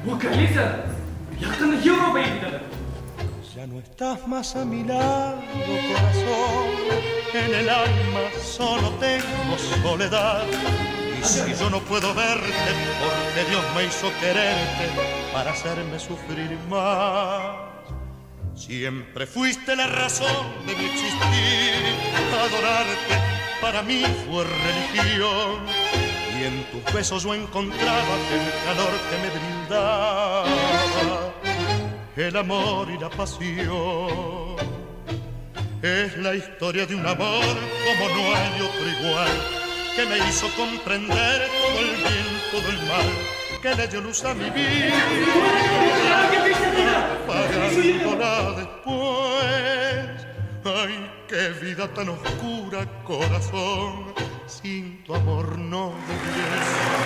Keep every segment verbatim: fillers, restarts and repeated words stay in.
Vocaliza. Yaqinda Yevropaga ketadi. Ya no estás más a mi lado, corazón. En el alma solo tengo soledad. Y si yo no puedo verte, porque Dios me hizo quererte para hacerme sufrir más. Siempre fuiste la razón de mi existir. Adorarte para mí fue religión. Y en tus besos yo encontraba el calor que me brindaba el amor y la pasión. Es la historia de un amor como no hay otro igual, que me hizo comprender todo el bien, todo el mal, que le dio luz a mi vida, apagándola después. Ay, qué vida tan oscura, corazón, sin tu amor no viviré.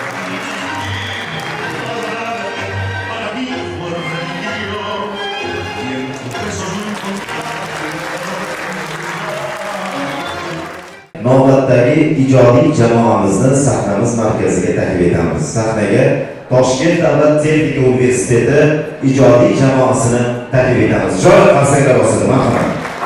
Para mí fue religión, y en tus besos no encontraba el calor que me brindaba. Navbatdagi ijodiy jamoamizni sahnamiz markaziga taklif etamiz. Sahnaga Toshkent davlat texnika universiteti ijodiy jamoasini taklif etamiz. Joy qarsaklar ostida marhamat.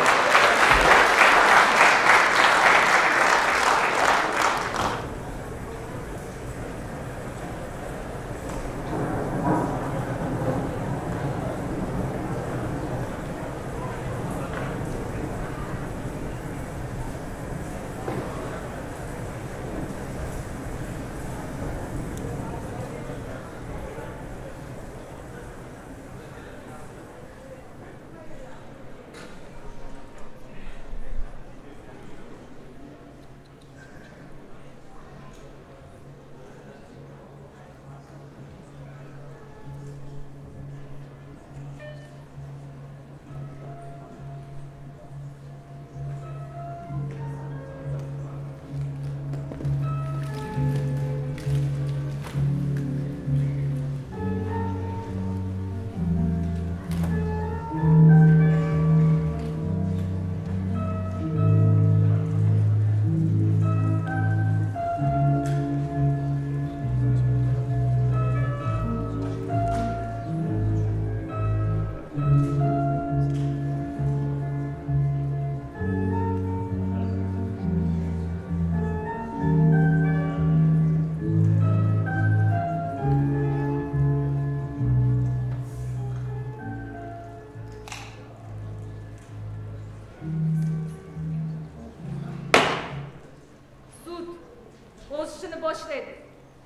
boshlaydi.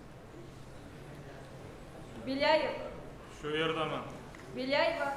Belyayev. Shu yerdaman. Belyayeva.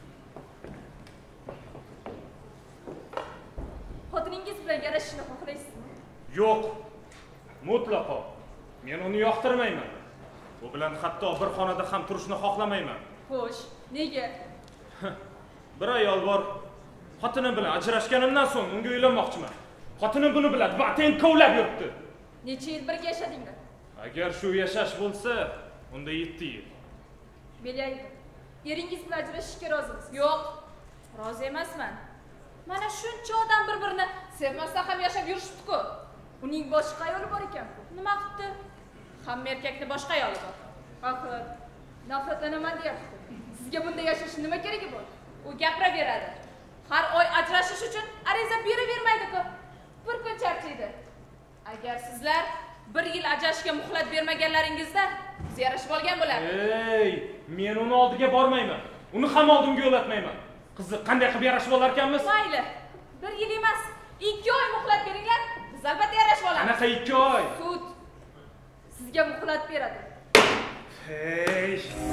Xotiningiz bilan yarashishni xohlaysizmi? Yo'q. Mutlaqo. Men uni yoqtirmayman. U bilan hatto bir xonada ham turishni xohlamayman. Xo'sh, nega? Bir ayol bor. Xotinim bilan ajrashganimdan so'ng unga uylanmoqchiman. Xotinim buni biladi, baten kovlab yuribdi. Necha yil birga yashadinglar? Agar shu yashash bo'lsa, unda yetti yil. Belyayev, eringiz bilan ajrashishga rozimisiz? Yo'q, rozi emasman. Mana shuncha odam bir-birini sevmasdan ham yashab yurishibdi-ku. Uning boshqa ayoli bor ekan-ku. Nima qildi? Hamma erkakning boshqa ayoli bor. Axir, nafratlanaman deyapti. Sizga bunda yashashning nima keragi bor? U gapiraveradi. Har oy ajrashish uchun ariza beravermaydi-ku. Bir kun charchaydi. Agar sizlar bir yil ajrashishga muhlat bermaganlaringizda siz yarashib olgan bo'lardi. Ey, men uni oldiga bormayman. Uni ham oldimga yo'latmayman. Qiziq, qanday qilib yarashib olar ekanmiz? Mayli. bir yil emas, ikki oy muhlat beringlar. Biz albatta yarashib olamiz. Qanaqa ikki oy? Sud sizga muhlat beradi. Hey.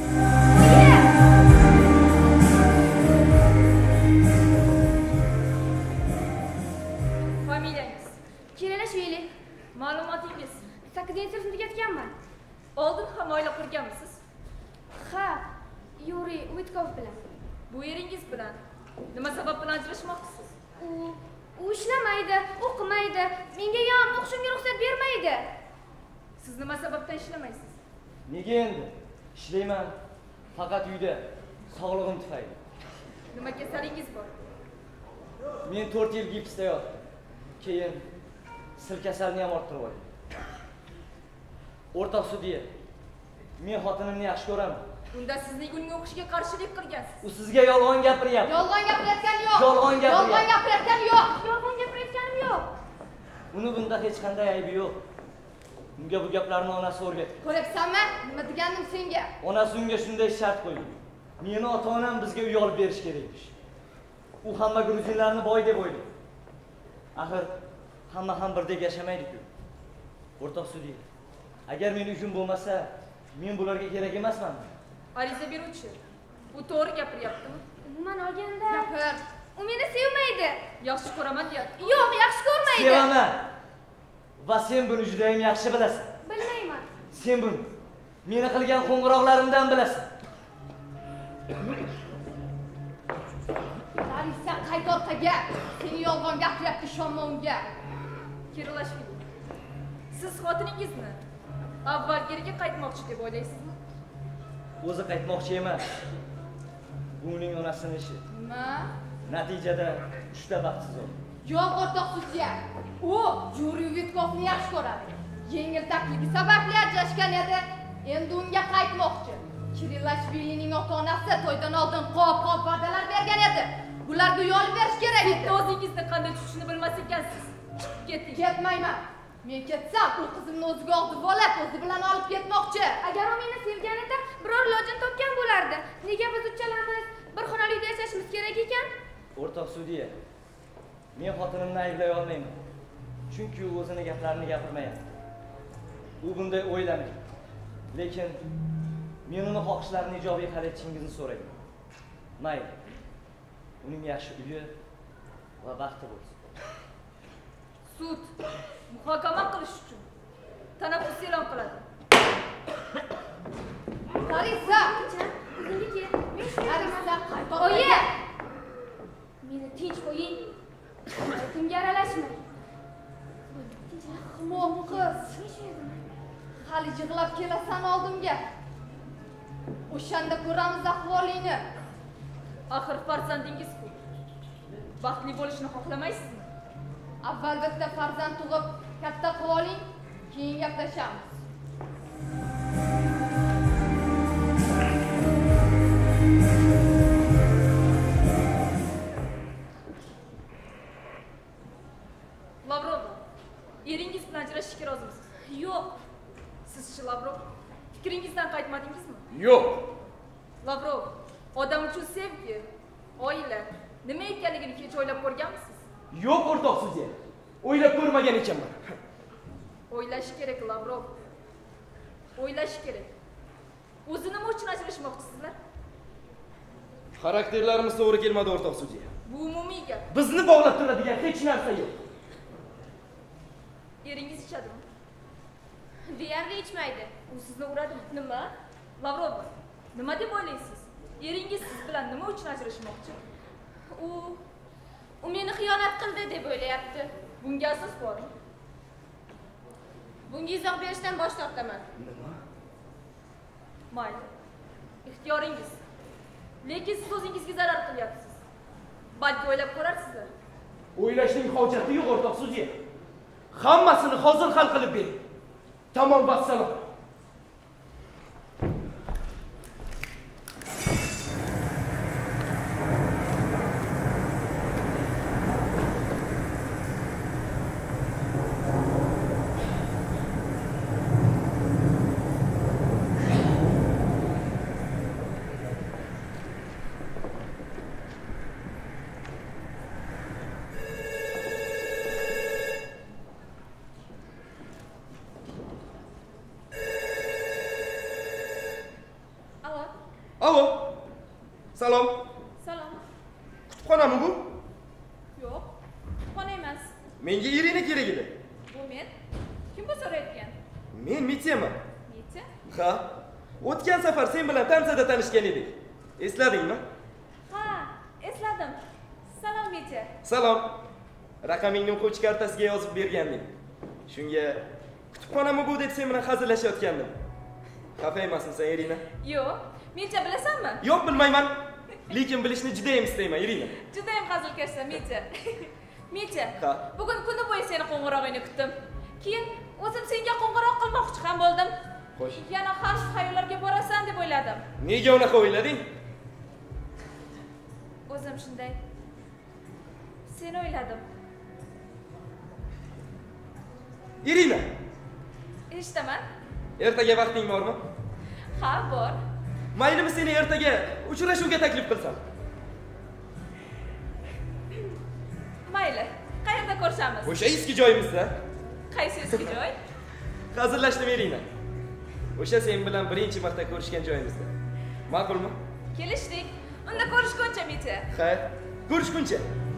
Familiyangiz? Kelalashvili. Ma'lumotingiz? sakkizinchi sinfda tugatganman. Oldin ham oila qurganmisiz? Ha, Yuriy Vitkov bilan. Bu eringiz bilan nima sabab bilan ajrashmoqchisiz? U u ishlamaydi, o'qimaydi, menga ham o'qishimga ruxsat bermaydi. Siz nima sababdan ishlamaysiz? Nega endi? Ishlayman, faqat uyda, sog'lig'im tufayli. Nima kasalingiz bor? Men to'rt yil gipsda yotdim. Keyin sil kasalni ham orttirib oldim. O'rtoq sudya, men xotinimni yaxshi ko'raman. Unda sizning unga o'qishga qarshilik qilgansiz. U sizga yolg'on gapiryapti. Yolg'on gapirayotgani yo'q. Yolg'on gapiryapti. Yolg'on gapirayotgani yo'q. Yolg'on gapirayotganim yo'q. Uni bunda hech qanday aybi yo'q. Unga bu gaplarni onasi o'rgatdi. Ko'ryapsanmi? Nima degandim senga? Onasi unga shunday shart qo'ydi. Meni ota-onam bizga uy olib berish kerakmish. U hamma gruzinlarni boy deb o'yladi. Axir hamma ham birdek yashamaydi-ku. O'rtoq sudya, agar men uchun bo'lmasa, men bularga kerak emasman. Ariza beruvchi, u to'g'ri gapiryaptimi? Umuman olganda, gapir. U meni sevmaydi. Yaxshi ko'raman deyapti. Yo'q, yaxshi ko'rmaydi. Sevaman. Va sen buni juda ham yaxshi bilasan. Bilmayman. Sen buni meni qilgan qo'ng'iroqlarimdan bilasan. Larisa qayt orqaga. Seni yolg'on gapiryapti, ishonma unga. Kirilashvili. Siz xotiningizni avvalgiriga qaytmoqchi deb o'ylaysizmi? O'zi qaytmoqchi emas. Bu uning onasining ishi. Nima? Natijada uchta baxtsiz bo'ldi. Yo'q, o'rtoq sudya. U Yuriy Vitkovni yaxshi ko'radi. Yengil taklifi sababli ajrashgan edi. Endi unga qaytmoqchi. Kirillashvilining ota-onasi to'ydan oldin qop-qop va'dalar bergan edi. Bularga uy olib berish kerak edi. O'zingizni qanday tutishni bilmas ekansiz. Chiqib keting. Ketmayman. Men ketsam, u qizimni o'ziga olib olib, o'zi bilan olib ketmoqchi. Agar u meni sevganida biror ilojini topgan bo'lardi. Nega biz uchalamiz bir xonali uyda yashashimiz kerak ekan? O'rtoq sudya, men xotinimni ayblay olmayman. Chunki u o'zini gaplarini gapirmayapti. U bunday o'ylamaydi. Lekin men uni xohishlarini ijobiy hal etishingizni so'rayman. Mayli. Uning yaxshi uyi va baxti bo'lsin. Sud muhokama qilish uchun tanaffus e'lon qiladi. Larisa, o'zingga kel. Men shu Larisa qayt. Oyi! Meni tinch qo'ying. Kimga aralashmang. Ahmoq qiz. Hali yig'lab kelasan oldimga. O'shanda ko'ramiz ahvolingni. Axir farzandingiz-ku. Baxtli bo'lishni xohlamaysizmi? Avval bitta farzand tug'ib, katta qilib oling, keyin gaplashamiz. Lavrov, eringiz bilan ajrashishga rozimisiz? Yo'q. Siz-chi, Lavrov, fikringizdan qaytmadingizmi? Yo'q. Lavrov, odam uchun sevgi, oila nima ekanligini hech o'ylab ko'rganmisiz? Yo'q, o'rtoq sudya. O'ylab ko'rmagan ekanman. O'ylash kerak, Lavrov. O'ylash kerak. O'zi nima uchun ajrashmoqchisizlar? Xarakterlarimiz to'g'ri kelmadi, o'rtoq sudya. Bu umumiy gap. Bizni bog'lab turadigan hech narsa yo'q. Eringiz ichadimi? Deyarli ichmaydi. U sizni uradimi? Nima? Lavrov, nima deb o'ylaysiz? Eringiz siz bilan nima uchun ajrashmoqchi? U u meni xiyonat qildi deb o'ylayapti. Bunga asos bormi? Bunga izoh berishdan bosh tortaman. Nima? Mayli. Ixtiyoringiz. Lekin siz o'zingizga zarar qilyapsiz. Balki o'ylab ko'rarsizlar. O'ylashning hojati yo'q, o'rtoq sudya. Hammasini hozir hal qilib bering. Tamom, vassalom. Alo. Salom. Salom. Kutubxonami bu? Yo'q, kutubxona emas. Menga Irina kerak edi. Bu men. Kim bu so'rayotgan? Men Mityaman. Mitya? Ha. O'tgan safar sen bilan Tansada tanishgan edik. Esladingmi? Ha, esladim. Salom Mitya. Salom. Raqamingni o'quvchi kartasiga yozib berganding. Shunga kutubxonami bu deb sen bilan hazillashayotgandim. Xafa emasmisan, Irina? Yo'q. Mitya bilasanmi? Yo'q, bilmayman. Lekin bilishni juda ham istayman, Irina. Juda ham hazilkashsan, Mitya. Mitya, Ha. bugun kuni bo'yi seni qo'ng'irog'ingni kutdim. Keyin o'zim senga qo'ng'iroq qilmoqchi ham bo'ldim. Xo'sh. Yana xavf xayollarga borasan deb o'yladim. Nega unaqa o'ylading? O'zim shunday. Seni o'yladim. Irina. Eshitaman. Ertaga vaqting bormi? Ha, bor. Maylimi seni ertaga uchrashuvga taklif qilsam? Mayli. Qayerda ko'rishamiz? O'sha eski joyimizda. Qaysi eski joy? Hazillashdim Irina. O'sha sen bilan birinchi marta ko'rishgan joyimizda. Ma'qulmi? Kelishdik. Unda ko'rishguncha Mitya. Xayr, ko'rishguncha.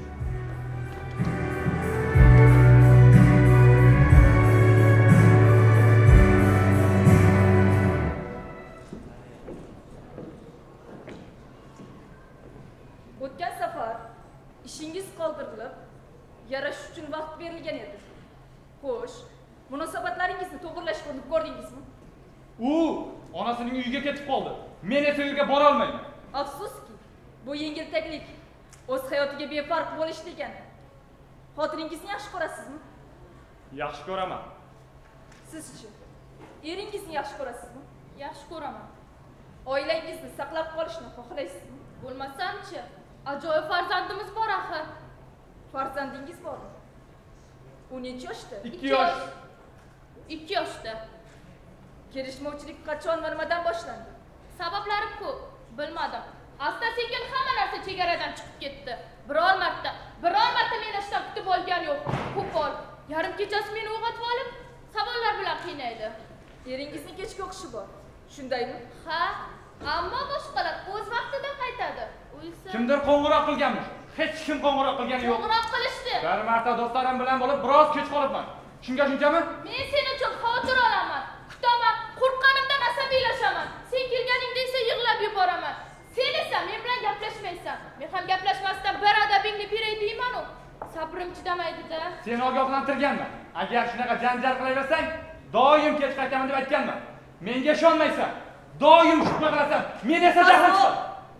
O'tgan safar ishingiz qoldirilib, yarash uchun vaqt berilgan edi. Xo'sh, munosabatlaringizni to'g'irlashga urinib ko'rdingizmi? U onasining uyiga ketib qoldi. Men esa uyga bora olmayman. Afsuski, bu yengiltaklik o'z hayotiga befarq bo'lish degan. Xotiningizni yaxshi ko'rasizmi? Yaxshi ko'raman. Siz-chi? Eringizni yaxshi ko'rasizmi? Yaxshi ko'raman. Oilangizni saqlab qolishni xohlaysizmi? Bo'lmasam-chi? Ajoyib farzandimiz bor axir. Farzandingiz bormi? U necha yoshda? ikki yosh. ikki yoshda. Kelishmovchilik qachon va nimadan boshlandi? Sabablari ko'p, bilmadim. Asta-sekin hamma narsa chegaradan chiqib ketdi. Biror marta, biror marta meni ishdan kutib olgan yo'q. Qo'pol. Yarim kechasi meni uyg'otib olib, savollar bilan qiynaydi. Eringizni kechga o'qishi bor. Shundaymi? Ha, ammo boshqalar o'z vaqtida qaytadi. O'ysa Kimdir qo'ng'iroq qilganmish. Hech kim qo'ng'iroq qilgani yo'q. qo'ng'iroq qilishdi. Bir marta do'stlarim bilan bo'lib biroz kech qolibman. Shunga shunchami? Men sen uchun xavotir olaman. Kutaman, qo'rqqanimdan asabiylashaman. Sen kelganingda esa yig'lab yuboraman. Sen esa men bilan gaplashmaysan. Men ham gaplashmasdan bir adabingni beray deyman-ku. Sabrim chidamaydi-da. Seni ogohlantirganman. Agar shunaqa janjal qilaversang, doim kech qaytaman deb aytganman. Menga ishonmaysan. Doim shubha qilasan. Men esa jahlim chiqadi.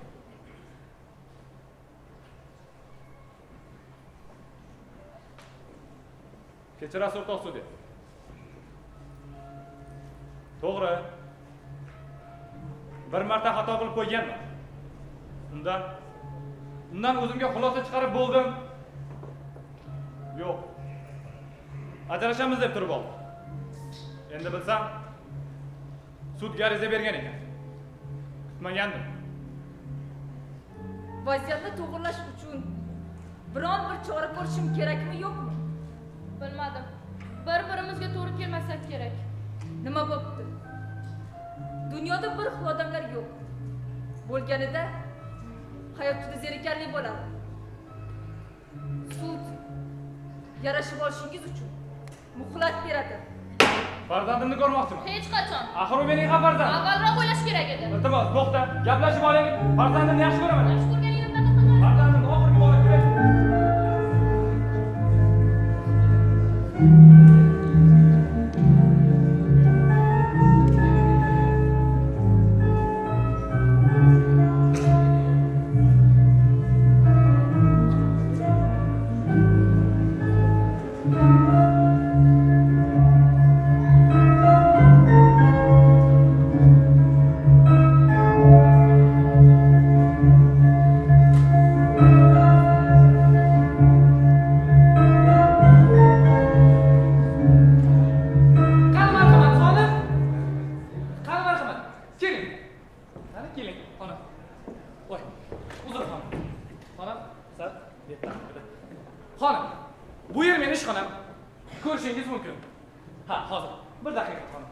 Kechirasiz o'rtoq sudya. To'g'ri. Bir marta xato qilib qo'yganman. Undan undan o'zimga xulosa chiqarib bo'ldim. Yo'q. Ajrashamiz deb turib oldim. Endi bilsam, sudga ariza bergan ekan. Kutmagandim. Vaziyatni to'g'irlash uchun biron bir chora ko'rishim kerakmi, yo'qmi? Bilmadim. Bir-birimizga to'g'ri kelmasak kerak. Nima bo'pti? Dunyoda bir xil odamlar yo'q. Bo'lganida hayot juda zerikarli bo'ladi. Sud yarashib olishingiz uchun muhlat beradi. Farzandimni ko'rmoqchiman. Hech qachon. Axir u mening ham farzandim. Avvalroq o'ylash kerak edi. Iltimos, to'xta. Gaplashib olaylik. Farzandimni yaxshi ko'raman. Yaxshi ko'rganingizdan qilmang. Farzandimni oxirgi bora ko'raman. Xonim, bu yer meni ishxonam. Ko'rishingiz mumkin. Ha, hozir. Bir daqiqa xonim.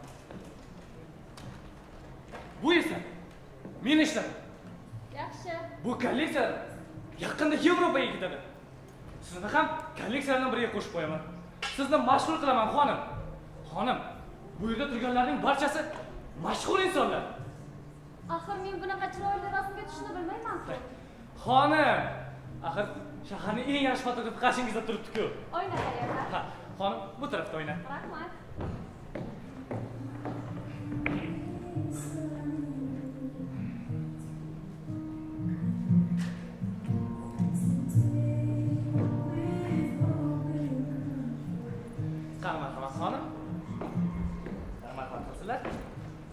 Bu esa meni ishlarim. Yaxshi. Bu kolleksiya yaqinda Yevropaga ketadi. Sizni ham kolleksiyalardan biriga qo'shib qo'yaman. Sizni mashhur qilaman, xonim. Xonim, bu yerda turganlarning barchasi mashhur insonlar. Axir men bunaqa chiroyli rasmga tushishni bilmayman-ku. Xonim, axir shaharning eng yaxshi fotografi qarshingizda turibdi-ku. Oyna qayerda? Ha, xonim, bu tarafda oyna. Rahmat. Qani marhamat xonim. Marhamat qilsizlar.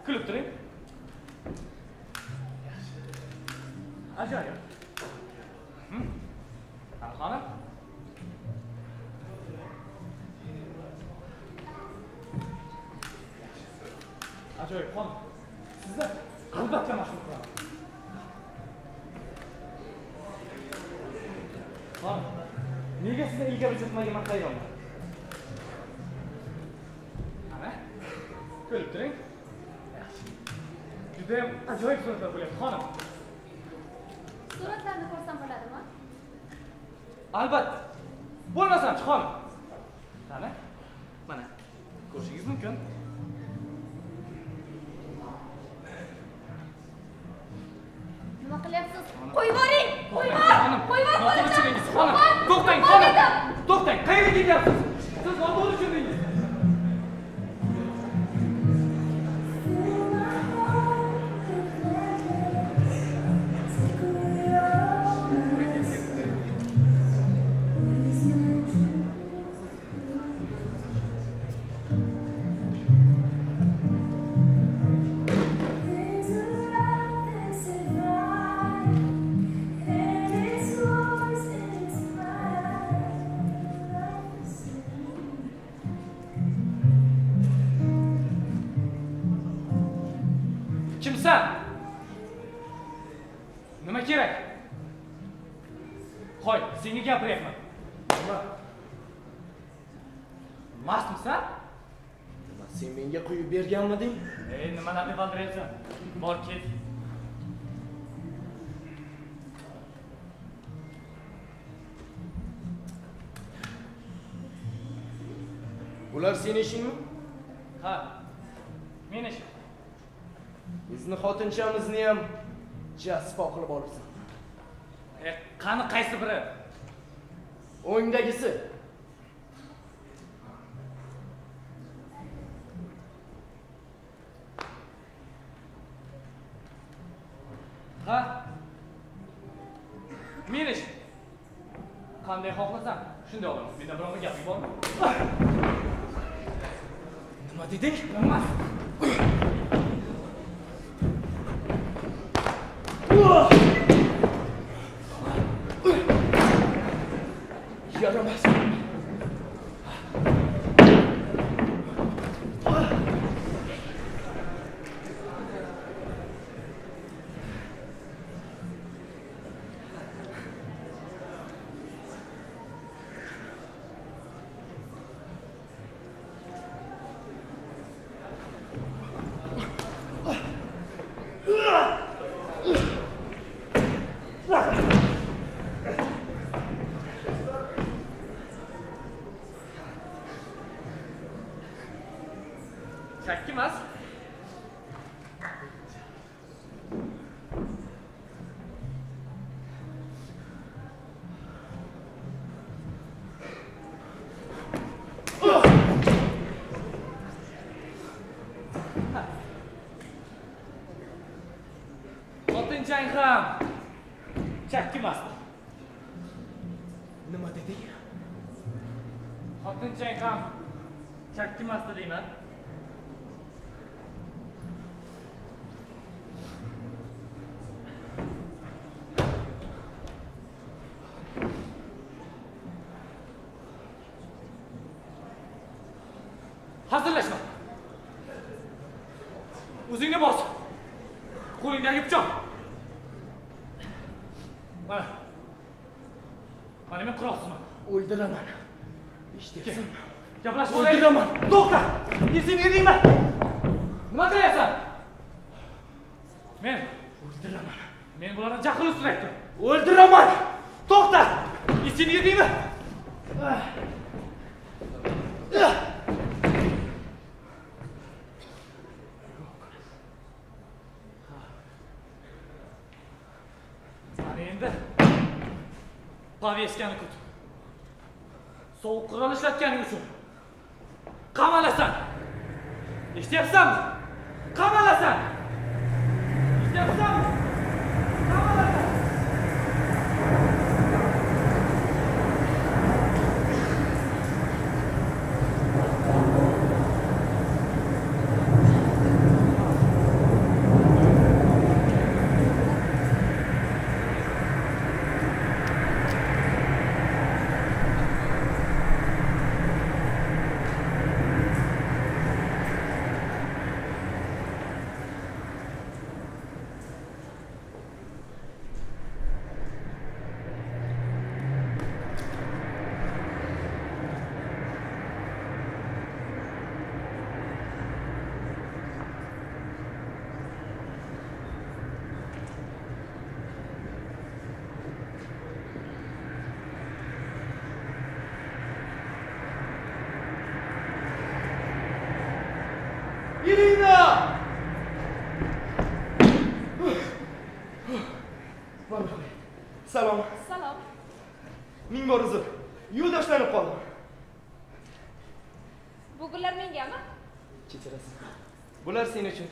Kulib turing. Ajoyib. Hmm. Qani xonim? Ajoyib xonim. Sizni albatta mashhur qilaman. Xonim, nega sizni ilgari uchirmaga man tayyorman? Qani? Ko'rib turing. Judayam ajoyib suratlar bo'lyapti, xonim. Suratlarni ko'rsam bo'ladimi? Albatta. Bo'lmasam-chi, xonim. Qani? Mana, ko'rishingiz mumkin. Nima qilyapsiz? Qo'yib yuboring! Qo'yib yuboring! Qo'yib yuboring! To'xtang, xonim. To'xtang, xonim. To'xtang, qayerga ketyapsiz? Siz noto'g'ri tushundingiz. Kimsan? Nima kerak? Qo'y, senga gapiryapman. Nima? Mastmisan? Nima, sen menga qo'yib berganmiding? Ey, nimalarni valdiryapsan? Bor, ket. Bular sening ishingmi? Ha. Men ishim. Bizni xotinchamizni ham jaspo qilib olibsan. E, qani qaysi biri? O'ngdagisi. Ha? Men ishim. Qanday xohlasan, shunday olaman. Menda birovga gaping bormi? Nima deding? Emas. Yaramas. Chakkimas. Xotinchang ham chakkimas. Nima deding? Xotinchang ham chakkimas deyman. Hazırlaşma. O'zingni bos. Qo'lingdagi pichoq. Mana. Mana men qurolsizman. O'ldiraman. Eshtyapsan? Gaplashib O'ldiraman. To'xta. Esing yedingmi? Nima qilyapsan? Men O'ldiraman. men bularni jahl ustida aytdim. O'ldiraman. To'xta. Esing yedingmi? Endi poveskani kut. Sovuq qurol ishlatganing uchun qamalasan. Eshityapsanmi? Qamalasan. Eshityapsanmi? Qamalasan. Irina! Salom. Salom. Ming bor uzr. Yo'ldoshlanib qoldim. Bu gullar mengami? Kechirasiz. Bular sen uchun.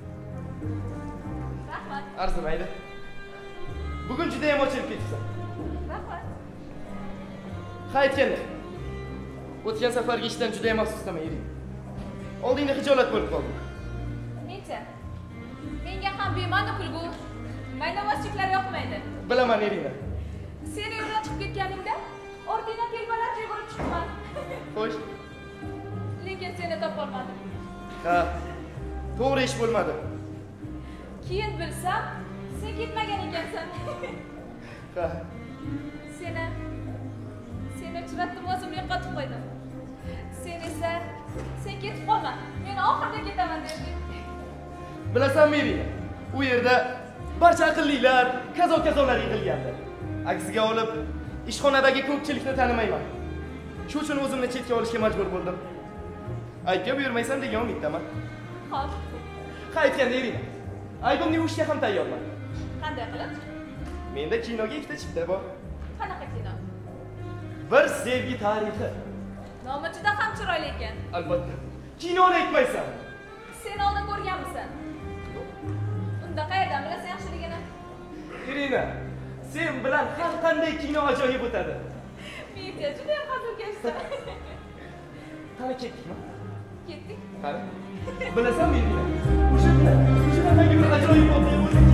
Rahmat. Arzimaydi. Bugun juda ham ochilib ketibsan. Rahmat. Qaytganda. O'tgan safargi ishdan juda ham afsusdaman, Irina. Oldingda hijolat bo'lib qoldim. Necha? Menga ham bema'ni kulgu, maynavozchiliklar yoqmaydi. Bilaman, Irina. Seni yo'ldan chiqib ketganingda ortingdan telbalarcha yugurib chiqibman. Xo'sh. Lekin seni topolmadim. Ha. To'g'ri ish bo'lmadi. Keyin bilsam, sen ketmagan ekansan. Ha. Seni Seni uchratdim, o'zimni yo'qotib qo'ydim. Sen esa sen ketib qolma. Men oxirida ketaman deding. Bilasanmi, Irina? U yerda barcha aqllilar, kazo-kazolar yig'ilgandi. Aksiga olib, ishxonadagi ko'pchilikni tanimayman. Shu uchun o'zimni chetga olishga majbur bo'ldim. Aybga buyurmaysan degan umiddaman. Xo'p. Qaytganda, Irina. Aybimni yuvishga ham tayyorman. Qanday qilib? Menda kinoga ikkita chipta bor. Qanaqa kino? Bir sevgi tarixi. Nomi juda ham chiroyli ekan. Albatta. Kinoni aytmaysan. Sen oldin ko'rganmisan? Unda qayerdan bilasan yaxshiligini? Irina, sen bilan har qanday kino ajoyib o'tadi. Menga juda ham hazilkashsan. Qani ketdikmi? Ketdik. Qani. Bilasanmi, Irina? O'shanda, o'shandagi bir ajoyib voqea bo'ldiki.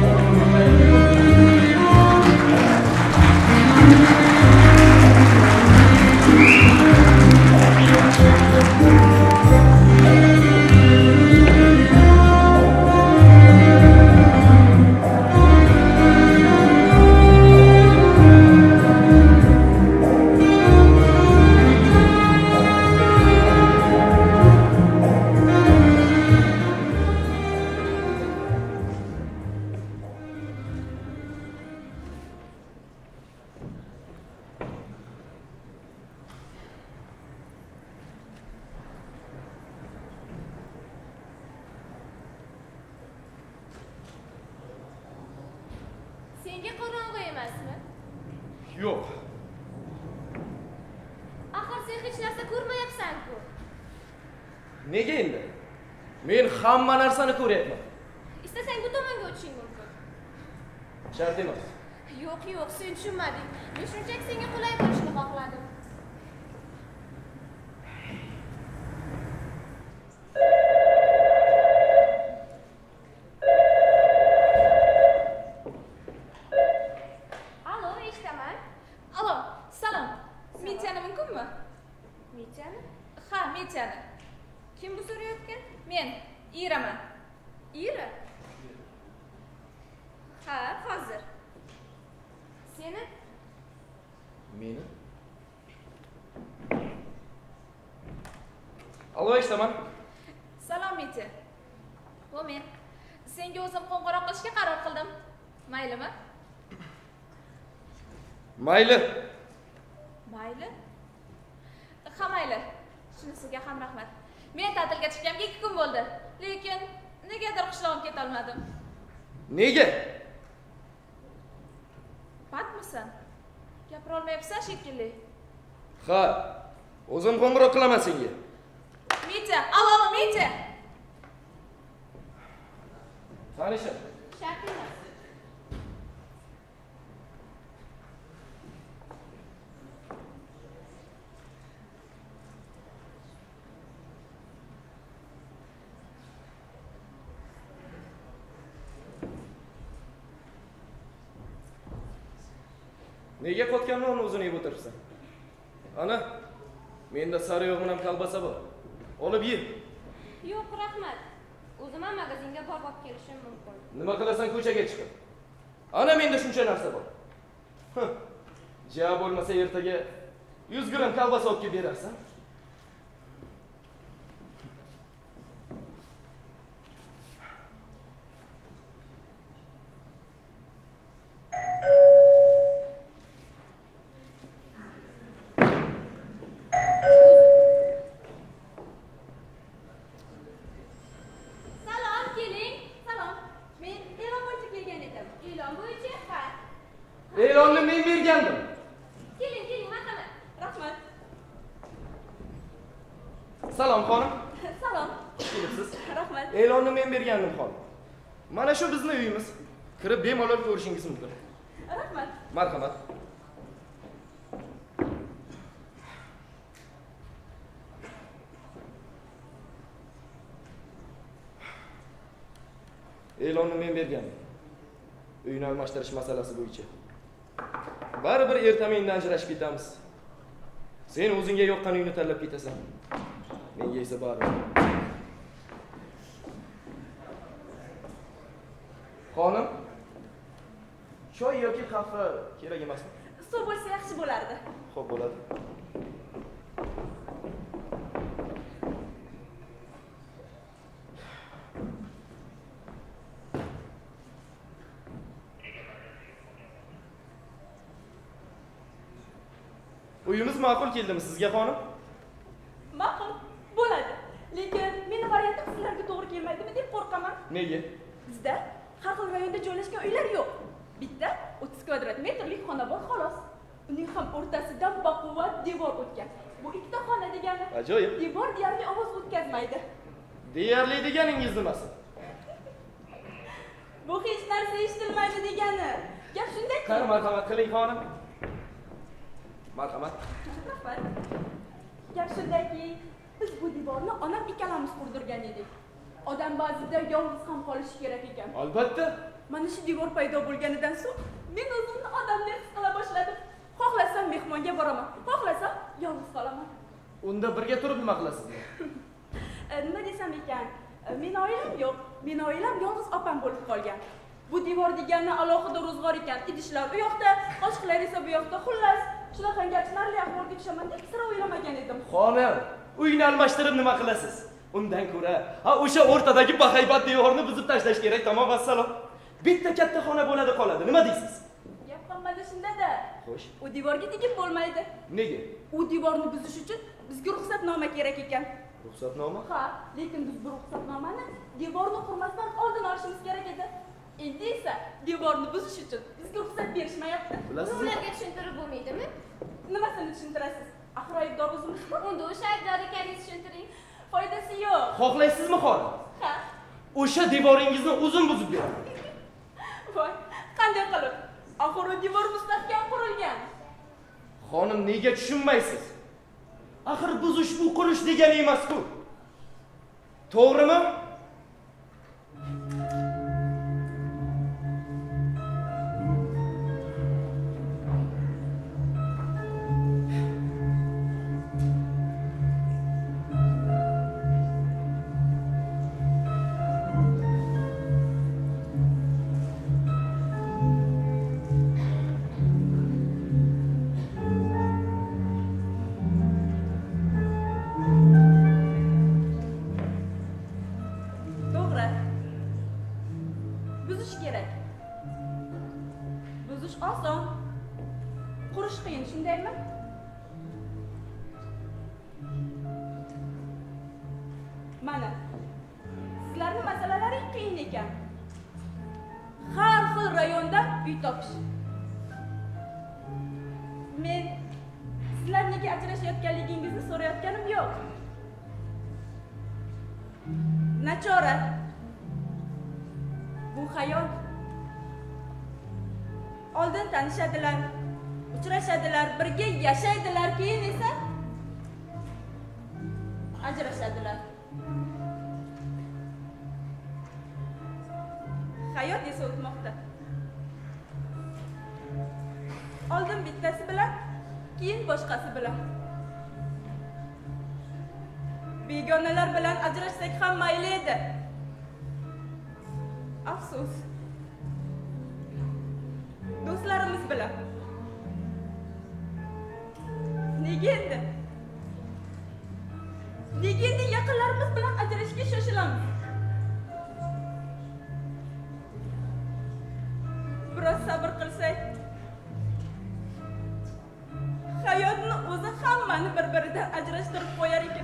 Senga qorong'i emasmi? Yo'q. Axir sen hech narsa ko'rmayapsan-ku. Nega endi? Men hamma narsani ko'ryapman. Istasang bu tomonga o'tishing mumkin. Shart emas. Yo'q, yo'q, sen tushunmading. Men shunchaki senga qulay bo'lishini xohladim. Alo, eshitaman. Alo, salom. Mitchani mumkinmi? Mitchani? Ha, Mitchani. Kim bu so'rayotgan? Men, Iraman. Ira? Ha, hozir. Seni? Meni? Alo, eshitaman. Salom, Mitcha. Bu men. Senga o'zim qo'ng'iroq qilishga qaror qildim. Maylimi? Mayli. Mayli? Ha, mayli. Shunisiga ham rahmat. Men ta'tilga chiqqanimga ikki kun bo'ldi. Lekin negadir qishlog'imga keta olmadim. Nega? Bandmisan? Gapira olmayapsan shekilli. Ha, o'zim qo'ng'iroq qilaman senga. Mitcha, alo, Mitcha. Tanishim. Shart emas. Nega qotgan nonni o'zini yeb o'tiribsan? Ana, menda sariyog' bilan kolbasa bor. Olib ye. Yo'q, rahmat. O'zim ham magazinga borib olib kelishim mumkin. Nima qilasan ko'chaga chiqib? Ana menda shuncha narsa bor. Ja bo'lmasa ertaga yuz gramm kolbasa olib kelib berarsan. bergandim. Keling, keling, marhamat. Rahmat. Salom xonim. Salom. Kelibsiz. Rahmat. E'lonni men bergandim xonim. Mana shu bizning uyimiz. Kirib bemalol ko'rishingiz mumkin. Rahmat. Marhamat. E'lonni men bergandim. Uyni almashtirish masalasi bo'yicha. Baribir ertaga ajrashib ketamiz. Sen o'zingga yoqqan uyni tanlab ketasan. Menga esa baribir. Xonim, choy yoki qahva kerak emasmi? Suv bo'lsa yaxshi bo'lardi. Xo'p, bo'ladi. Uyimiz ma'qul keldimi sizga xonim? Ma'qul bo'ladi. Lekin meni variantim sizlarga to'g'ri kelmaydimi deb qo'rqaman. Nega? Bizda har xil rayonda joylashgan uylar yo'q. Bitta o'ttiz kvadrat metrlik xona bor xolos. Uning ham o'rtasidan baquvvat devor o'tgan. Bu ikkita xona degani. Ajoyib. Devor deyarli ovoz o'tkazmaydi. Deyarli deganingiz nimasi? Bu hech narsa eshitilmaydi degani. Gap shundaki. Qani marhamat qiling xonim. Marhamat. Rahmat. Gap shundaki, biz bu devorni onam ikkalamiz qurdirgan edik. Odam ba'zida yolg'iz ham qolishi kerak ekan. Albatta. Mana shu devor paydo bo'lganidan so'ng men o'zimni odamdek his qila boshladim. Xohlasam mehmonga boraman, xohlasam yolg'iz qolaman. Unda birga turib nima qilasiz? Nima desam ekan, men oilam yo'q, men oilam yolg'iz opam bo'lib qolgan. Bu devor degani alohida ro'zg'or ekan. Idishlar u yoqda, qoshiqlar esa bu yoqda. Xullas, shunaqa achinarli ahvolga tushaman deb sira o'ylamagan edim. Xonim, uyni almashtirib nima qilasiz? Undan ko'ra, ha o'sha o'rtadagi bahaybat devorni buzib tashlash kerak. Tamom, vassalom. Bitta katta xona bo'ladi qoladi. Nima deysiz? Gap hammada shunda-da. Xo'sh. U devorga tegib bo'lmaydi. Nega? U devorni buzish uchun bizga ruxsatnoma kerak ekan. Ruxsatnoma? Ha, lekin biz bu ruxsatnomani devorni qurmasdan oldin olishimiz kerak edi. Endi esa devorni buzish uchun bizga ruxsat berishmayapti. Bilasizmi? Ularga tushuntirib bo'lmaydimi? Nimasini tushuntirasiz? Axir aybdor o'zimiz. Unda o'sha aybdor ekaningizni tushuntiring. Foydasi yo'q. Xohlaysizmi xonim? Ha. O'sha devoringizni o'zim buzib beraman. Voy, qanday qilib? Axir u devor mustahkam qurilgan. Xonim, nega tushunmaysiz? Axir buzish bu qurish degani emas-ku. To'g'rimi? Mana, sizlarning masalalaring qiyin ekan. Har xil rayondan uy topish. Men sizlar nega ajrashayotganligingizni so'rayotganim yo'q. Nachora. Bu hayot. Oldin tanishadilar, uchrashadilar, birga yashaydilar, keyin esa ajrashadilar. Hayot esa o'tmoqda. Oldin bittasi bilan, keyin boshqasi bilan. Begonalar bilan ajrashsak ham mayli edi. Afsus. Do'stlarimiz bilan. Nega endi? Nega endi yaqinlarimiz bilan ajrashishga shoshilamiz? Biroz sabr qilsak, hayotni o'zi hammani bir-biridan ajrashtirib qo'yar ekan.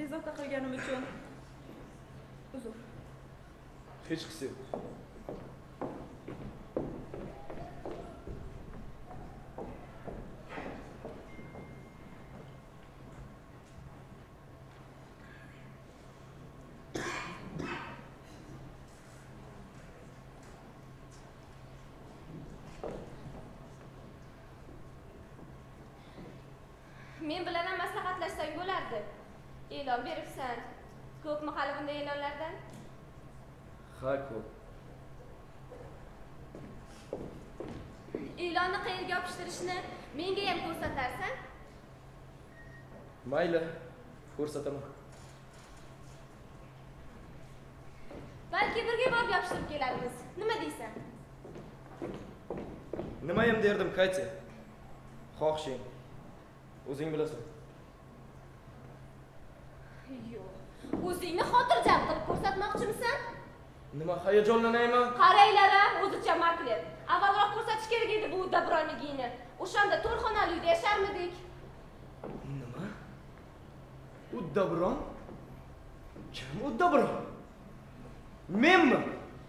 bezovta qilganim uchun uzr. Hech qisi yo'q. Men bilan ham maslahatlashsang bo'lardi. E'lon beribsan. Ko'pmi hali bunday e'lonlardan? Ha, ko'p. E'lonni qayerga yopishtirishni menga ham ko'rsatarsan? Mayli, ko'rsataman. Balki birga borib yopishtirib kelamiz. Nima deysan? Nima ham derdim, Katya? Xohishing. O'zing bilasan. Yo'q. O'zingni xotirjam qilib ko'rsatmoqchimisan? Nima hayajonlanayman? Qaranglar, o'zicha makler. Avvalroq ko'rsatish kerak edi bu uddaburonligingni. O'shanda to'rxonali uyda yasharmidik. Nima? Uddaburon? Kim uddaburon? Menmi?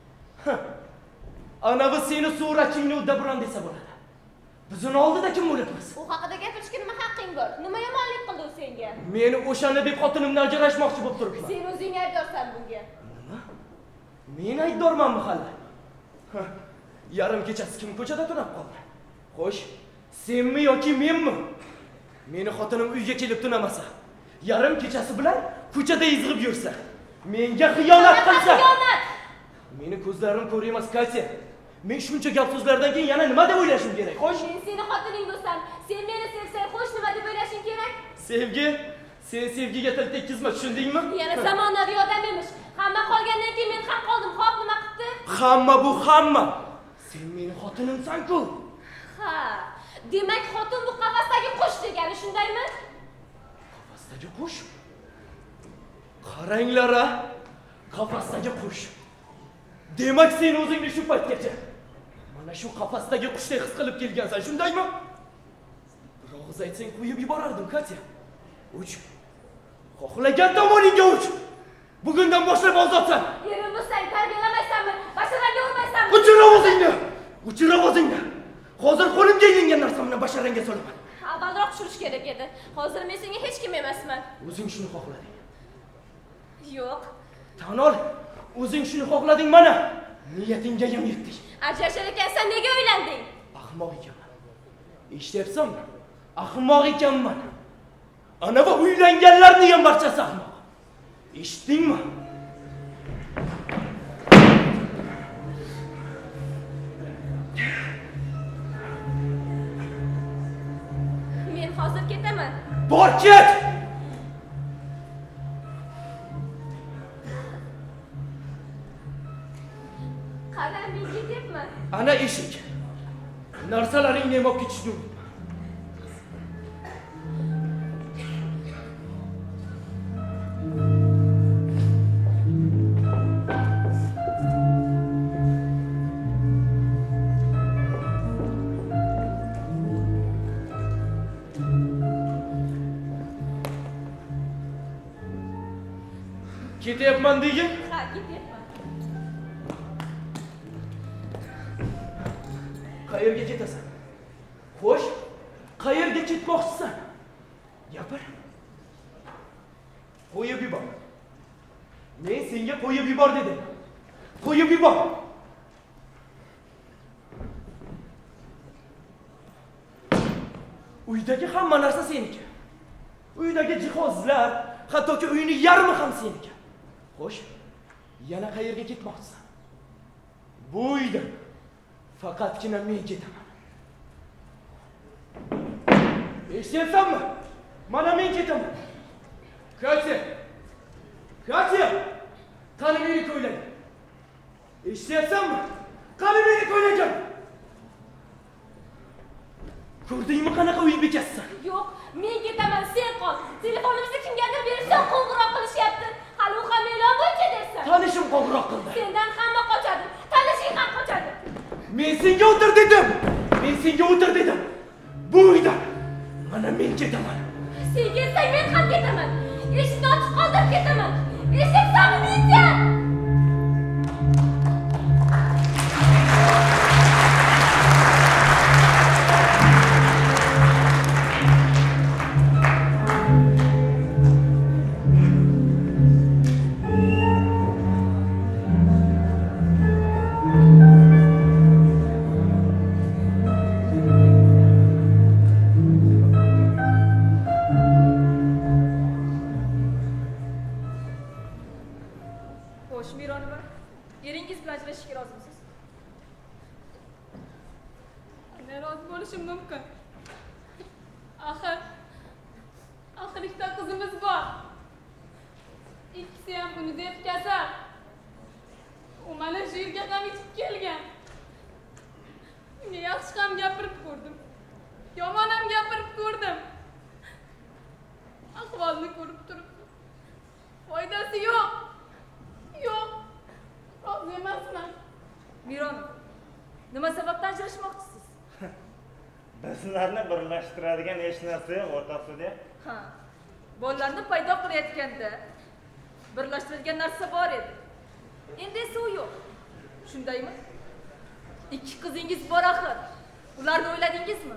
Ana bu seni suratchingni uddaburon desa bo'ladi. Bizning oldida kim bo'libmiz? U haqida gapirishga nima haqqing bor? Nima yomonlik qildi u senga? Meni o'shanda deb xotinimdan ajrashmoqchi bo'lib turibman. Sen o'zing aybdorsan bunga. Nima? Men aybdormanmi hali? Yarim kechasi kim ko'chada turib qoldi? Xo'sh, senmi yoki menmi? Meni xotinim uyga kelib tunamasa, yarim kechasi bilan ko'chada izg'ib yursa, menga xiyonat qilsa. Xiyonat! Meni ko'zlarim ko'rmas, Katya. Men shuncha gap so'zlardan keyin yana nima deb o'ylashim kerak? Xo'sh, men seni xotining bo'lsam, sen meni sevsang, xo'sh nima deb o'ylashing kerak? Sevgi, sen sevgiga til tekkizma, tushundingmi? Yana zamonaviy odam emish. Hamma qolgandan keyin men ham qoldim. Xo'p, nima qildi? Hamma bu hamma. Sen meni xotinimsan-ku. Ha, demak xotin bu qafasdagi qush degani shundaymi? Qafasdagi qush? Qaranglar, qafasdagi qush. Demak sen o'zingni shu paytgacha mana shu qafasdagi qushdek his qilib kelgansan, shundaymi? Biroz aytsang qo'yib yuborardim, Katya. Uch. Xohlagan tomoningga uch. Bugundan boshlab ozodsan. Erim bo'lsang tarbiyalamaysanmi? Basharaga urmaysanmi? O'chir ovozingni. O'chir ovozingni. Hozir qo'limga ilingan narsamni basharangga solaman. Avvalroq tushirish kerak edi. Hozir men senga hech kim emasman. O'zing shuni xohlading. Yo'q. Tan ol. O'zing shuni xohlading, mana. Niyatingga ham yetdik. Ajrashar ekansan, nega uylanding? Ahmoq ekanman. Eshityapsanmi? Ahmoq ekanman. Ana va uylanganlarning ham barchasi ahmoq. Eshitdingmi? Men hozir ketaman. Bor, ket! Qara, men ketyapman. Ana eshik. Narsalaringni yem olib ketishni unutma. Ketyapman degin? Ha, ketyapman. Qayerga ketasan? Xo'sh, qayerga ketmoqchisan? Gapir. Qo'yib yubor. Men senga qo'yib yubor dedim. Qo'yib yubor. Uydagi hamma narsa seniki. Uydagi jihozlar, hattoki uyning yarmi ham seniki. Xo'sh, yana qayerga ketmoqchisan? Bu uyda faqatgina men ketaman. Eshityapsanmi? Mana men ketaman. Katya! Katya! Qani meni ko'ylagim. Eshityapsanmi? Qani meni ko'ylagim. Ko'rdingmi qanaqa uy bekasisan? Yo'q, men ketaman, sen qol. Telefonimizni kimgadir berishdan qo'ng'iroq qilishyapti. Hali u ham e'lon bo'yicha dersan. Tanishim qo'ng'iroq qildi. Sendan hamma qochadi. Tanishing ham qochadi. Men senga o'tir dedim. Men senga o'tir dedim. Bu uyda mana men ketaman. Sen ketsang men ham ketaman. Eshikni ochiq qoldir. mumkin? Axir, axir ikkita qizimiz bor. Ikkisi ham uni deb kasal. U mana shu yerga ham yetib kelgan. Unga yaxshi ham gapirib ko'rdim. Yomon ham gapirib ko'rdim. Ahvolni ko'rib turibdi. Foydasi yo'q. Yo'q. Rozi emasman. Mironov, nima sababdan ajrashmoqchisiz? Bizlarni birlashtiradigan hech narsa yo'q, o'rtoq sudya. Ha. Bolalarni paydo qilayotganda birlashtiradigan narsa bor edi. Endi esa u yo'q. Shundaymi? Ikki qizingiz bor axir. Ularni o'yladingizmi?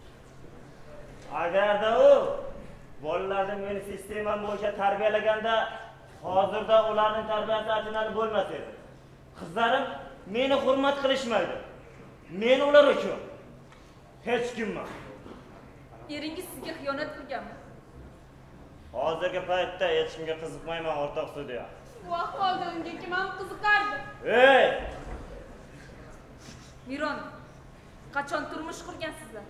Agarda u bolalarni meni sistemam bo'yicha tarbiyalaganda, hozirda ularning tarbiyasi achinarli bo'lmas edi. Qizlarim meni hurmat qilishmaydi. Men ular uchun hech kimman. Eringiz sizga xiyonat qilganmi? Hozirgi paytda hech kimga qiziqmayman, o'rtoq sudya. Bu ahvolda unga kim ham qiziqardi? Ey! Mironov, qachon turmush qurgansizlar?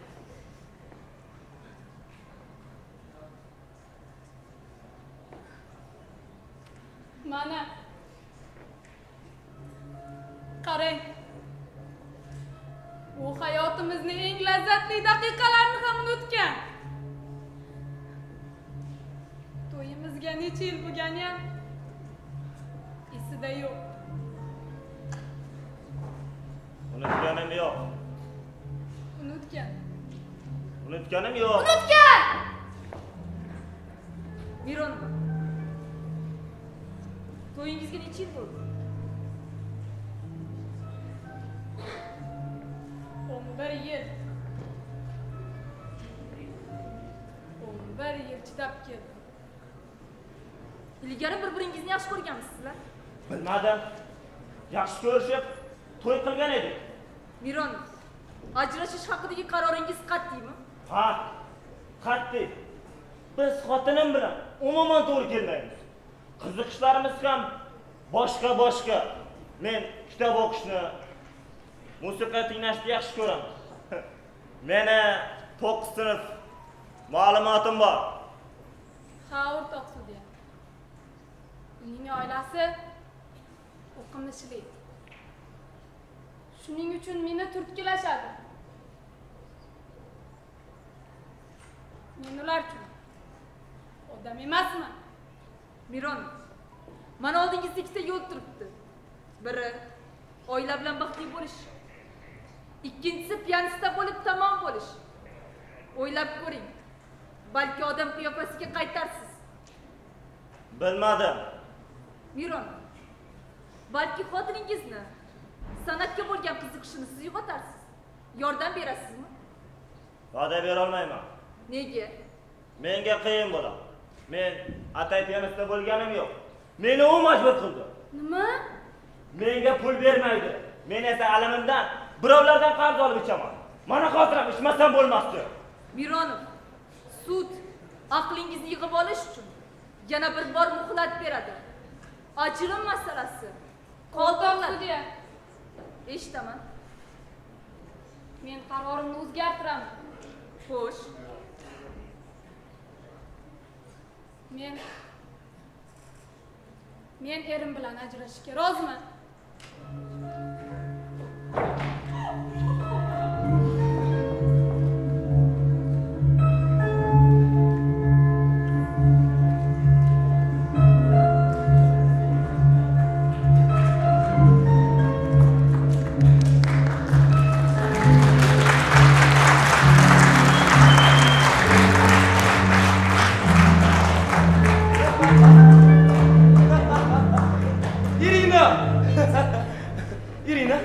Mana. Qarang. Bu hayotimizning eng lazzatli daqiqalarini ham unutgan. To'yimizga necha yil bo'lgani ham esida yo'q. Unutganim yo'q. Unutgan. Unutganim yo'q. Unutgan! Mironov, to'yingizga necha yil bo'ldi? o'n bir yil. o'n bir yil chidab keldim. Ilgari bir-biringizni yaxshi ko'rganmisizlar? Bilmadim. Yaxshi ko'rishib, to'y qilgan edik. Mironov, ajrashish haqidagi qaroringiz qat'iymi? Ha, qat'iy. Biz xotinim bilan umuman to'g'ri kelmaymiz. Qiziqishlarimiz ham boshqa-boshqa. Men kitob o'qishni, musiqa tinglashni yaxshi ko'raman. Meni to'qqiz sinf ma'lumotim bor. Ha, o'rtoq sudya. Uning oilasi o'qimishli. Shuning uchun meni turtkilashadi. Men ular uchun odam emasman. Mironov, mana oldingizda ikkita yo'l turibdi. Biri oila bilan baxtli bo'lish. Ikkinchisi piyanista bo'lib tamom bo'lish. O'ylab ko'ring. Balki odam qiyofasiga qaytarsiz. Bilmadim. Mironov, balki xotiningizni, san'atga bo'lgan qiziqishini siz uyg'otarsiz. Yordam berasizmi? Va'da bera olmayman. Nega? Menga qiyin bo'ladi. Men atay piyanista bo'lganim yo'q. Meni u majbur qildi. Nima? Menga pul bermaydi. Men esa alamimdan birovlardan qarz olib ichaman. Mana hozir ham ichmasam bo'lmasdi. Mironov, sud aqlingizni yig'ib olish uchun yana bir bor muhlat beradi. Ajrim masalasi. Qoldiqlar. Eshitaman. Men qarorimni o'zgartiraman. Xo'sh. Men Men erim bilan ajrashishga roziman. Irina,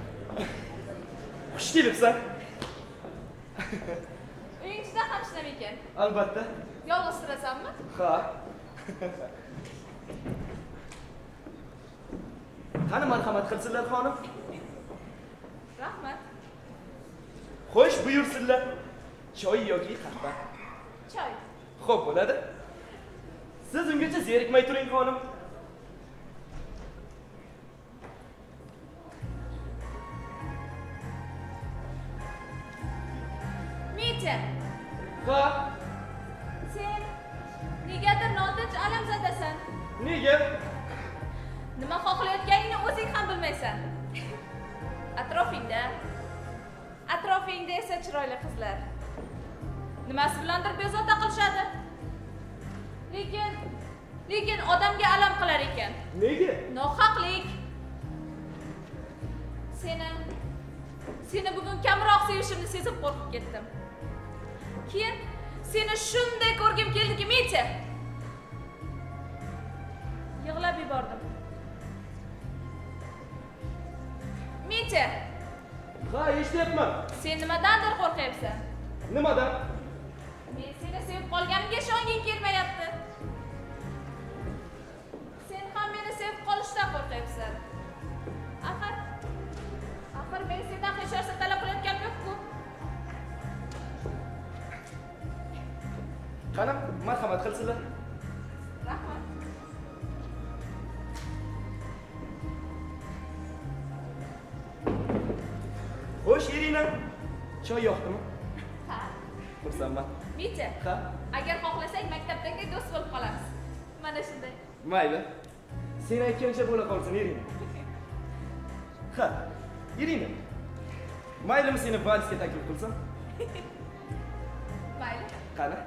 xush kelibsan. Uying ichida ham ishlab ekan. Albatta. Yolg'iz turasanmi? Ha. Qani marhamat qilsinlar xonim. Rahmat. Xo'sh, buyursinlar. Choy yoki qahva? Choy. Xo'p, bo'ladi. Siz ungacha zerikmay turing xonim. Nega? Nima xohlayotganingni o'zing ham bilmaysan. Atrofingda, atrofingda esa chiroyli qizlar. Nimasi bilandir bezovta qilishadi. Lekin, lekin odamga alam qilar ekan. Nega? Nohaqlik. Seni, seni bugun kamroq sevishimni sezib qo'rqib ketdim. Keyin seni shunday ko'rgim keldiki, Mitya. Yig'lab yubordim. Mitya. Ha, eshityapman. Sen nimadandir qo'rqyapsan? Nimadan? Men seni sevib qolganimga ishonging kelmayapti. Sen ham meni sevib qolishdan qo'rqyapsan. Axir, axir men sendan hech narsa talab qilayotganim yo'q-ku. Qani, marhamat qilsizlar. Rahmat. Xo'sh, Irina, choy yoqdimi? Ha. Xursandman. Mitya. Ha? Agar xohlasang maktabdagi do'st bo'lib qolamiz. Mana shunday. Mayli. Sen aytgancha bo'la qolsin, Irina. Ha, Irina. Maylimi seni valsga taklif qilsam? Mayli. Qani?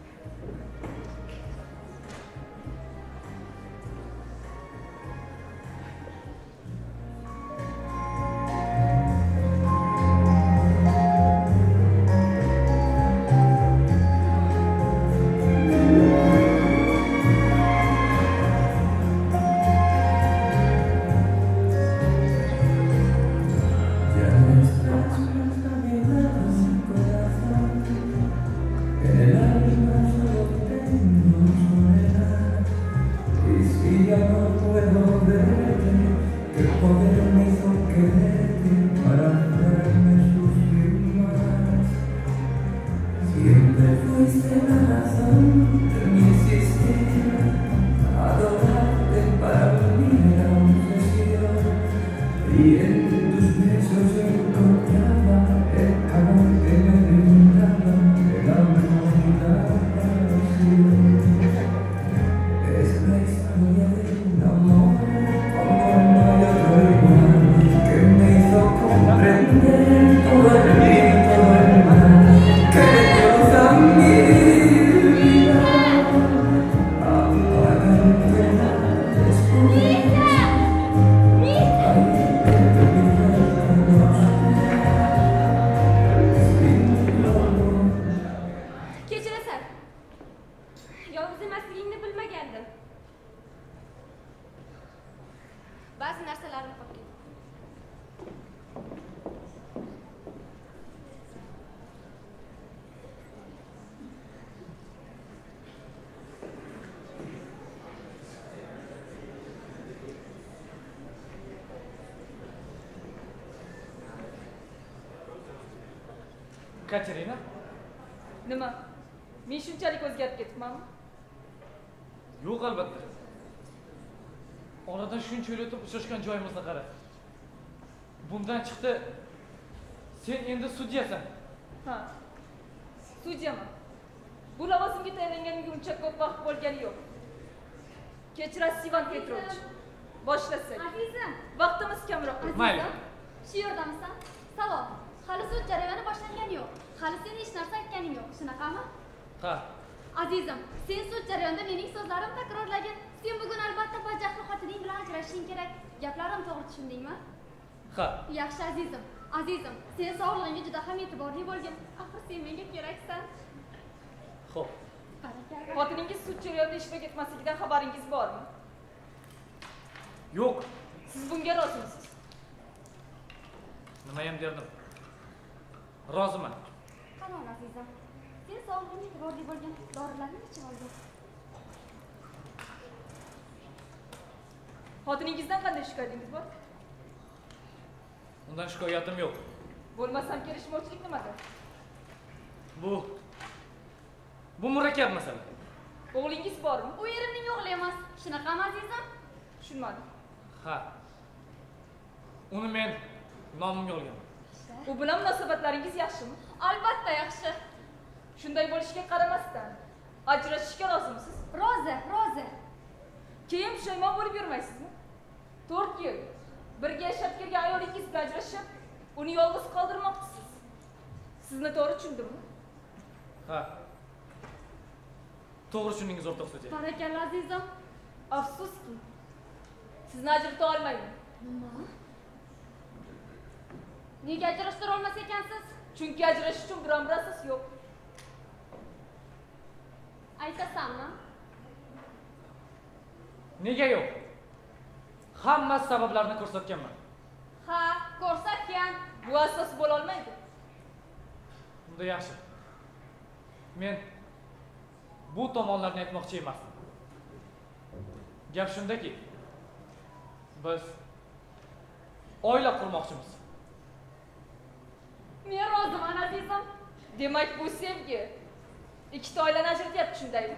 Katerina? Nima? Men shunchalik o'zgarib ketibmanmi? Yo'q, albatta. Oradan shuncha yil o'tib uchrashgan joyimizni qara. Bundan chiqdi, sen endi sudyasan. Ha. Sudyaman. Bu lavozimga tayinlanganimga uncha ko'p vaqt bo'lgani yo'q. Kechirasiz, Ivan Petrovich. Boshlasak. Azizim. Vaqtimiz kamroq. Mayli. Shu yerdamisan? Savol. Hali sud jarayoni boshlangani yo'q. Hali sen hech narsa aytganing yo'q, shunaqami? Ha. Azizim, sen sud jarayonida mening so'zlarimni takrorlagin. Sen bugun albatta bajaqli xotining bilan ajrashishing kerak. Gaplarim to'g'ri tushundingmi? Ha. Yaxshi azizim. Azizim, sen sog'lig'ingga juda ham e'tiborli bo'lgin. Axir sen menga keraksan. Xo'p. Xotiningiz sud jarayonida ishga ketmasligidan xabaringiz bormi? Yo'q. Siz bunga rozimisiz? Nima ham derdim? Roziman. Qanoq azizim. Sen sog'lig'ingga e'tiborli bo'lgin. Dorilarni ichib olgin. Xotiningizdan qanday shikoyatingiz bor? Undan shikoyatim yo'q. Bo'lmasam kelishmovchilik nimada? Bu Bu murakkab masala. O'g'lingiz bormi? U erimning o'g'li emas. Shunaqami azizim? Tushunmadim. Ha. Uni men nomimga olganman. U bilan munosabatlaringiz yaxshimi? Albatta yaxshi. Shunday bo'lishiga qaramasdan ajrashishga rozimisiz? Rozi, rozi. Keyin pushaymon bo'lib yurmaysizmi? to'rt yil birga yashab kelgan ayolingiz bilan ajrashib, uni yolg'iz qoldirmoqchisiz. Sizni to'g'ri tushundimmi? Ha. To'g'ri tushundingiz o'rtoq sudya. Barakalla azizim. Afsuski, sizni ajrata olmayman. Nima? Nega ajrashtira olmas ekansiz? Chunki ajrashish uchun biron bir asos yo'q. Aytasanmi? Nega yo'q? Hamma sabablarni ko'rsatganman. Ha, ko'rsatgan. Bu asos bo'la olmaydi. Unda yaxshi. Men bu tomonlarni aytmoqchi emasdim. Gap shundaki, biz oila qurmoqchimiz. Men roziman azizim. Demak, bu sevgi ikkita oilani ajratyapti, shundaymi?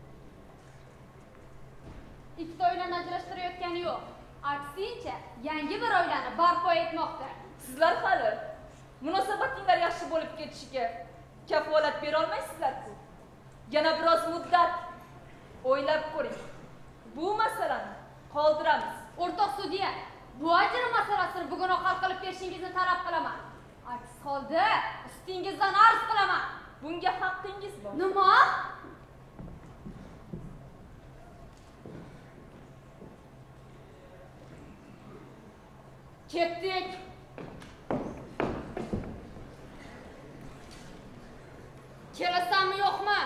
Ikkita oilani ajrashtirayotgani yo'q. Aksincha, yangi bir oilani barpo etmoqda. Sizlar hali munosabatinglar yaxshi bo'lib ketishiga kafolat bera olmaysizlar-ku. Yana biroz muddat o'ylab ko'ring. Bu masalani qoldiramiz. O'rtoq sudya, bu ajr masalasini bugunoq hal qilib berishingizni talab qilaman. Aks holda ustingizdan arz qilaman. Bunga haqqingiz bor. Nima? Ketdik. Kelasanmi yo'qmi?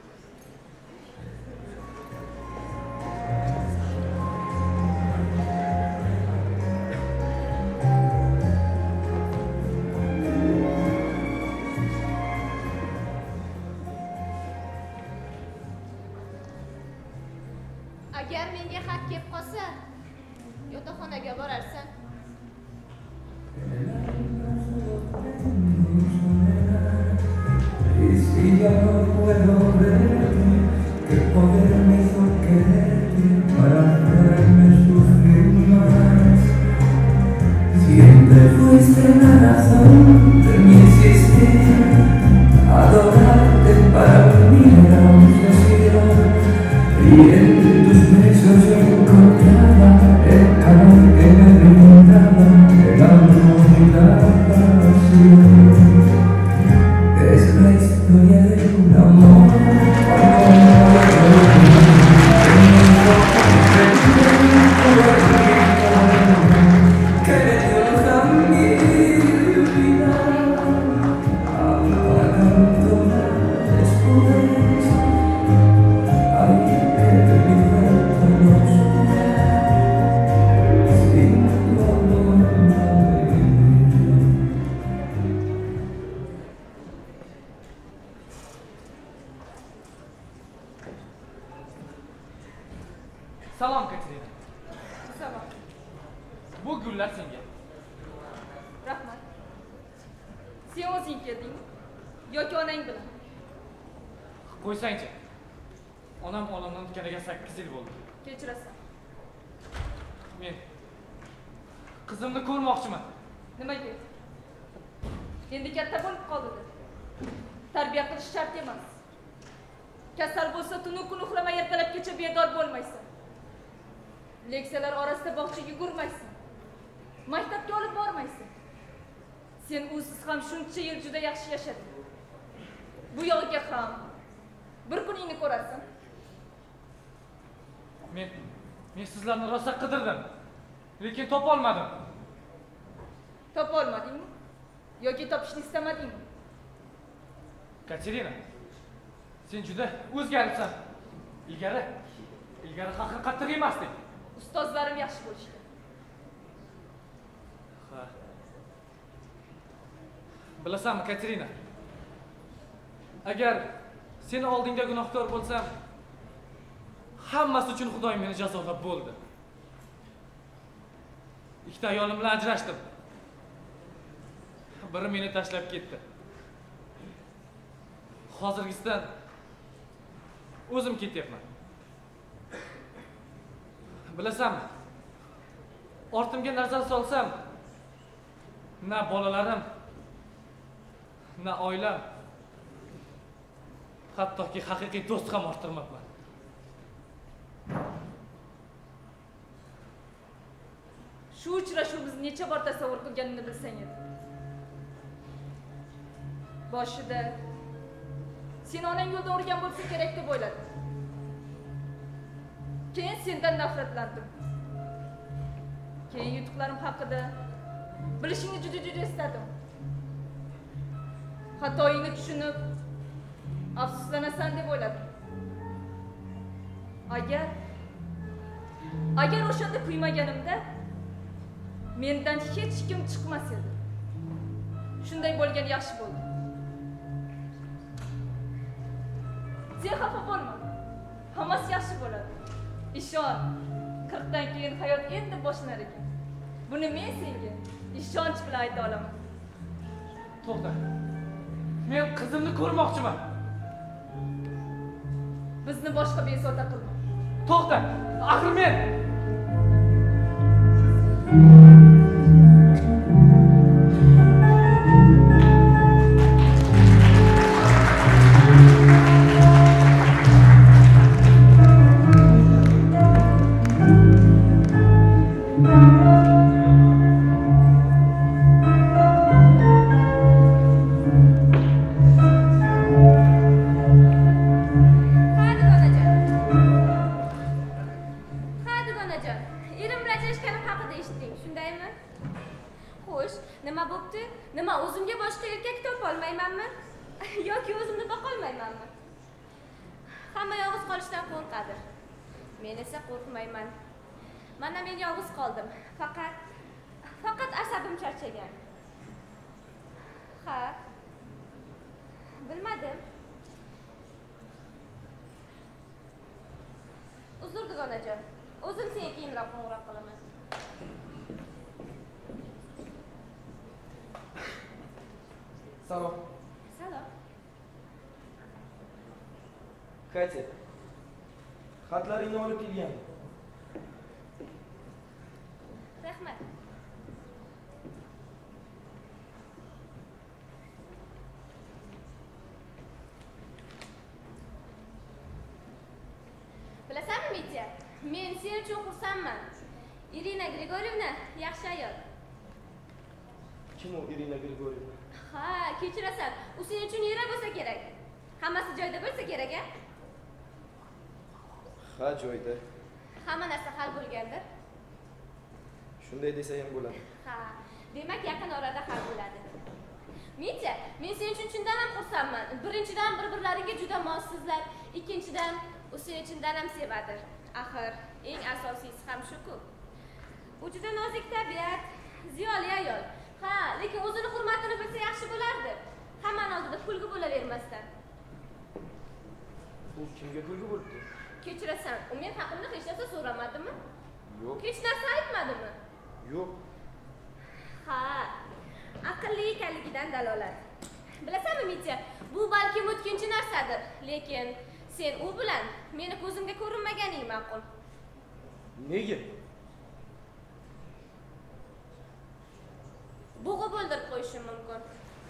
Agar menga xat kelib qolsa, yotoqxonaga borarsan. Y si ya no puedo verte, ¿qué poder me hizo quererte para hacerme sufrir más? Siempre fuiste la razón de mi existir, adorarte para unir a un suspiro, y en tus besos yo encontraba el calor que me brindaba el amor y la pasión. Es la historia de un amor que le dio luz a mi vida, apagándola después. Ay, de mi vuelta no sin tu amor no vivir. Salom Katerina. Salom. Bu gullar senga. Rahmat. Sen o'zing kelding yoki onang bilan? Qo'ysangchi. Onam olamdan o'tganiga sakkiz yil bo'ldi. Kechirasan. Men qizimni ko'rmoqchiman. Nimaga? Endi katta bo'lib qoldi. Tarbiya qilish shart emas. Kasal bo'lsa tunu kun uxlamay ertalabgacha bedor bo'lmaysan. Leksiyalar orasida bog'chaga yugurmaysan. Maktabga olib bormaysan. Sen usiz ham shuncha yil juda yaxshi yashading. Bu yog'iga ham bir kuningni ko'rasan. Men men sizlarni rosa qidirdim. Lekin topa olmadim. Topa olmadingmi? Yoki topishni istamadingmi? Katerina, sen juda o'zgaribsan. Ilgari, ilgari haqiqat qattiq emasding. Ustozlarim yaxshi bo'lishdi. Ha. Bilasanmi, Katerina? Agar seni oldingda gunohkor bo'lsam, hammasi uchun Xudoy meni jazolab bo'ldi. Ikkita ayolim bilan ajrashdim. Biri meni tashlab ketdi. Hozirgisidan o'zim ketyapman. Bilasanmi? Ortimga nazar solsam, na bolalarim, na oilam, hattoki haqiqiy do'st ham orttirmabman. Shu uchrashuvimizni necha bor tasavvur qilganimni bilsang edi. Boshida sen onang yo'ldan urgan bo'lsa kerak deb o'yladim. Keyin sendan nafratlandim. Keyin yutuqlarim haqida bilishingni juda-juda istadim. Xatoyingni tushunib, afsuslanasan deb o'yladim. Agar agar o'shanda kuymaganimda mendan hech kim chiqmas edi. Shunday bo'lgan yaxshi bo'ldi. Sen xafa bo'lma. Hammasi yaxshi bo'ladi. Ishon, qirqdan keyin hayot endi boshlanar ekan. Buni men senga ishonch bilan ayta olaman. To'xta. Men qizimni ko'rmoqchiman. Bizni boshqa bezovta qilma. To'xta. Axir men Salom. Salom. Katya. Xatlaringni olib kelgan. Rahmat. Bilasanmi, Mitya? Men sen uchun xursandman. Irina Grigorievna yaxshi ayol. Kim u Irina Grigorievna? Ha, kechirasan. U sen uchun yura bo'lsa kerak. Hammasi joyida bo'lsa kerak-a? Ha, joyida. Hamma narsa hal bo'lgandir. Shunday desa ham bo'ladi. Ha, demak yaqin orada hal bo'ladi. Mitya, men sen uchun chindan ham xursandman. Birinchidan bir-birlariga juda mossizlar, ikkinchidan u seni chindan ham sevadi. Axir, eng asosiysi ham shu-ku. U juda nozik tabiat, ziyoli ayol. Ha, lekin o'zini hurmatini bilsa yaxshi bo'lardi. Hammaning oldida kulgi bo'lavermasdan. U kimga kulgi bo'libdi? Kechirasan, u men haqimda hech narsa so'ramadimi? Yo'q. Hech narsa aytmadimi? Yo'q. Ha, aqlli ekanligidan dalolat. Bilasanmi, Mitya, bu balki o'tkinchi narsadir, lekin sen u bilan meni ko'zimga ko'rinmaganing ma'qul. Nega? Bo'g'ib o'ldirib qo'yishim mumkin.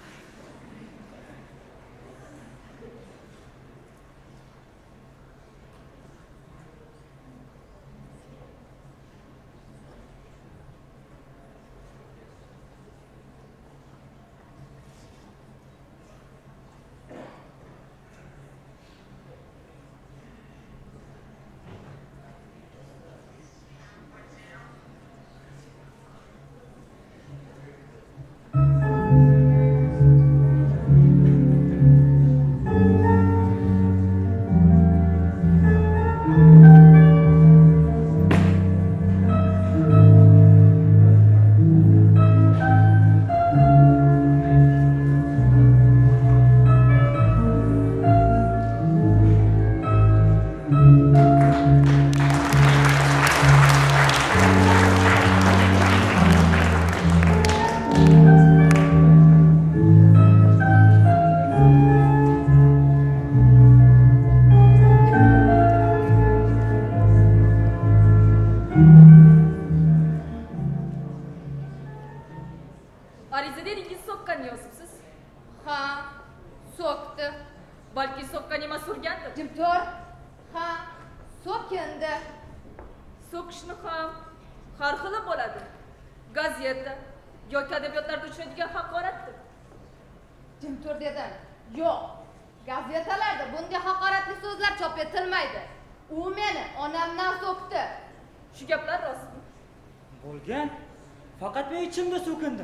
Arizada eringiz so'kkan yozibsiz. Ha, so'kdi. Balki so'kkan emas urgandir. Jim tur. Ha, so'kindi. So'kishni ham har xili bo'ladi. gazeta yoki adabiyotlarda uchraydigan haqoratdir. Jim tur dedim. Yo'q. Gazetalarda bunday haqoratli so'zlar chop etilmaydi. U meni onamdan so'kdi. Shu gaplar rostmi? Bo'lgan. Faqat men ichimda so'kindim.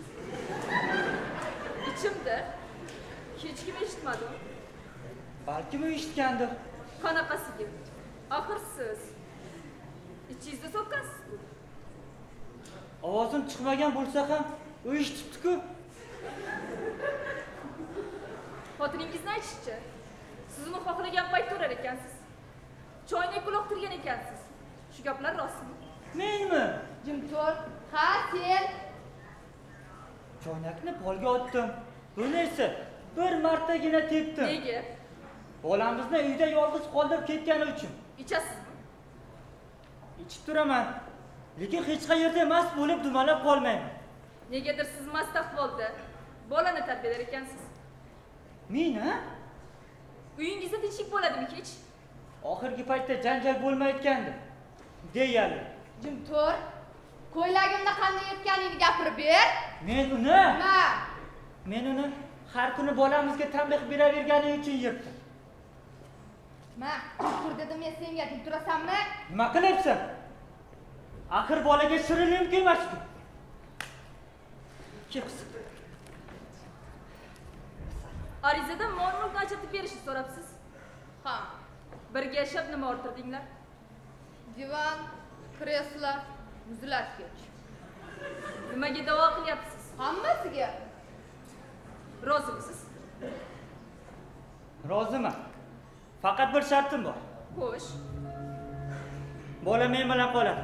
Ichimda hech kim eshitmadi. Balki u eshitgandir. Qanaqasiga? Axir siz ichingizda so'kkansiz-ku. Ovozim chiqmagan bo'lsa ham u eshitibdi-ku. Xotiningizni aytishicha, siz uni xohlagan paytda urar ekansiz. Choynak uloqtirgan ekansiz. Shu gaplar rostmi? Menmi? Jim tur. Ha, sen. Choynakni polga otdim. Buni esa bir martagina tepdim. Nega? Bolamizni uyda yolg'iz qoldirib ketgani uchun. Ichasizmi? Ichib turaman. Lekin hech qayerda mast bo'lib dumalab qolmayman. Negadir siz mast ahvolda bolani tarbiyalar ekansiz. Men, ha? Uyingizda tinchlik bo'ladimi hech? Oxirgi paytda janjal bo'lmayotgandi. Deyali. Jim tur. Ko'ylagimni qanday yetganingni gapirib ber. Men uni? Nima? Men uni har kuni bolamizga tanbeh beraverganing uchun yirtdim. Ma, tur dedim men senga, jim turasanmi? Nima qilyapsan? Axir bolaga shirinim kelmas-ku. Kelsin. Arizada mol-mulkni ajratib berishni so'rabsiz. Ha. Birga yashab nima orttirdinglar? Divan, kreslo, muzlatkich. Nimaga da'vo qilyapsiz? Hammasiga. Rozimisiz? Roziman. Faqat bir shartim bor. Xo'sh. Bola men bilan qoladi.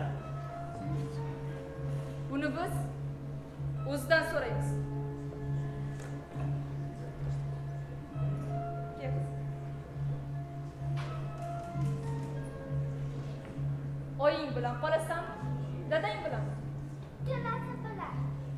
Buni biz o'zidan so'raymiz. Kel. Oying bilan qolasanmi? Dadang bilan? Ikkalasi bilan.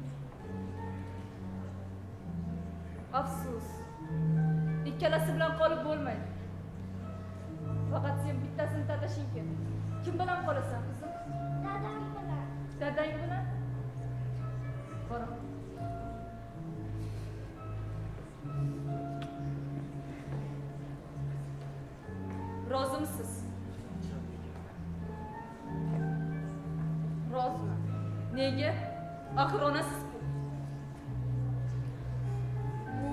Afsus. Ikkalasi bilan qolib bo'lmaydi. Faqat sen bittasini tatashing kerak. Kim bilan qolasan, qizim? Dadam bilan. Dadang bilan? Qora. Rozimisiz? Roziman. Nega? Axir onasiz-ku. Bu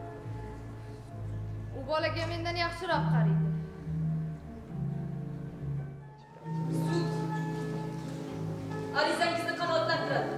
u bolaga mendan yaxshiroq qaraydi. Arizangizni qanoatlantiradi.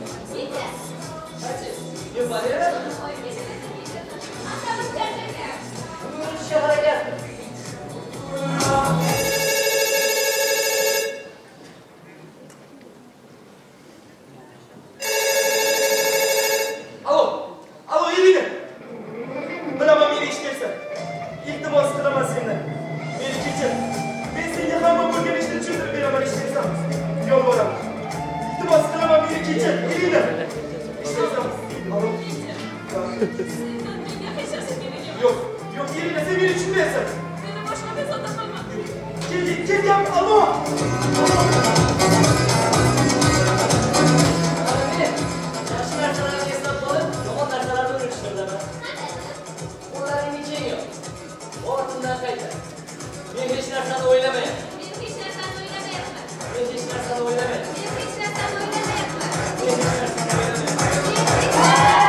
Io parere? Andavo a Menga hech narsa kerak emas. Yo'q, yo'q, Irina, sen meni tushunmayapsan. Meni boshqa bezovta qilma. Kel, kel, gap, allo. Yaxshi narsalarni eslab qolib, yomon narsalarni unutishni bilaman. Qo'llaringni yeching. Ortimdan qayta. Men hech narsani o'ylamayapman. Men hech narsani o'ylamayapman. Men hech narsani o'ylamayapman. Men hech narsani o'ylamayapman. Men hech narsani o'ylamayapman.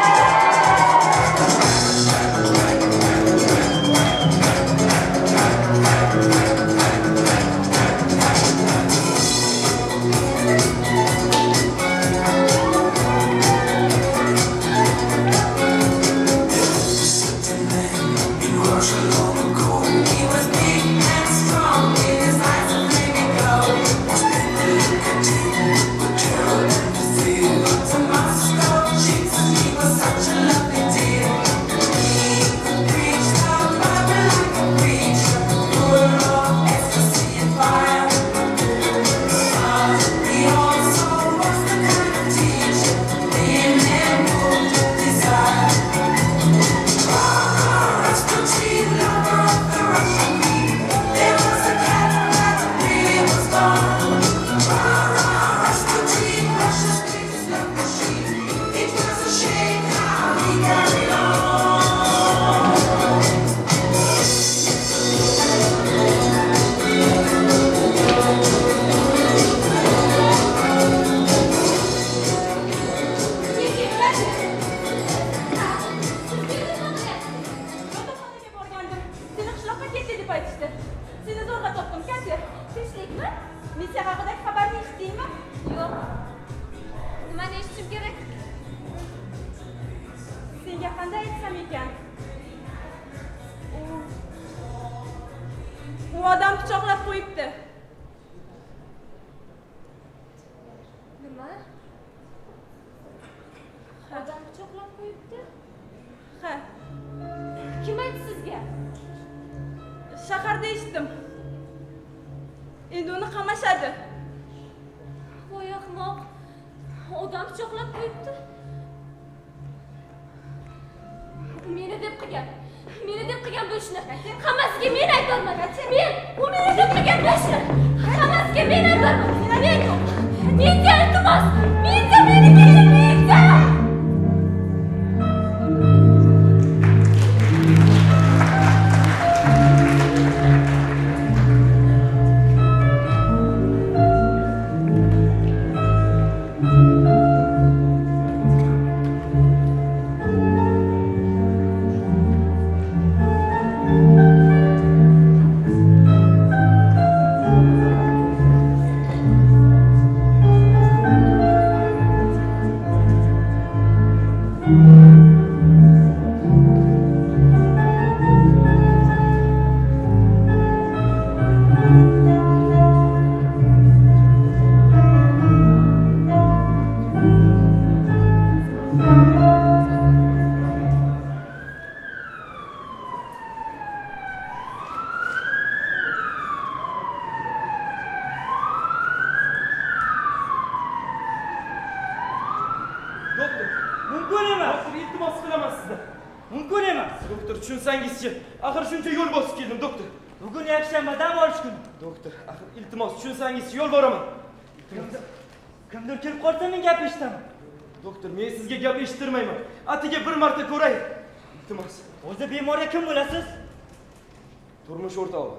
Doktor, men sizga gap eshittirmayman. Atiga bir marta ko'ray. Iltimos. O'zi bemorga kim bo'lasiz? Turmush o'rtog'i.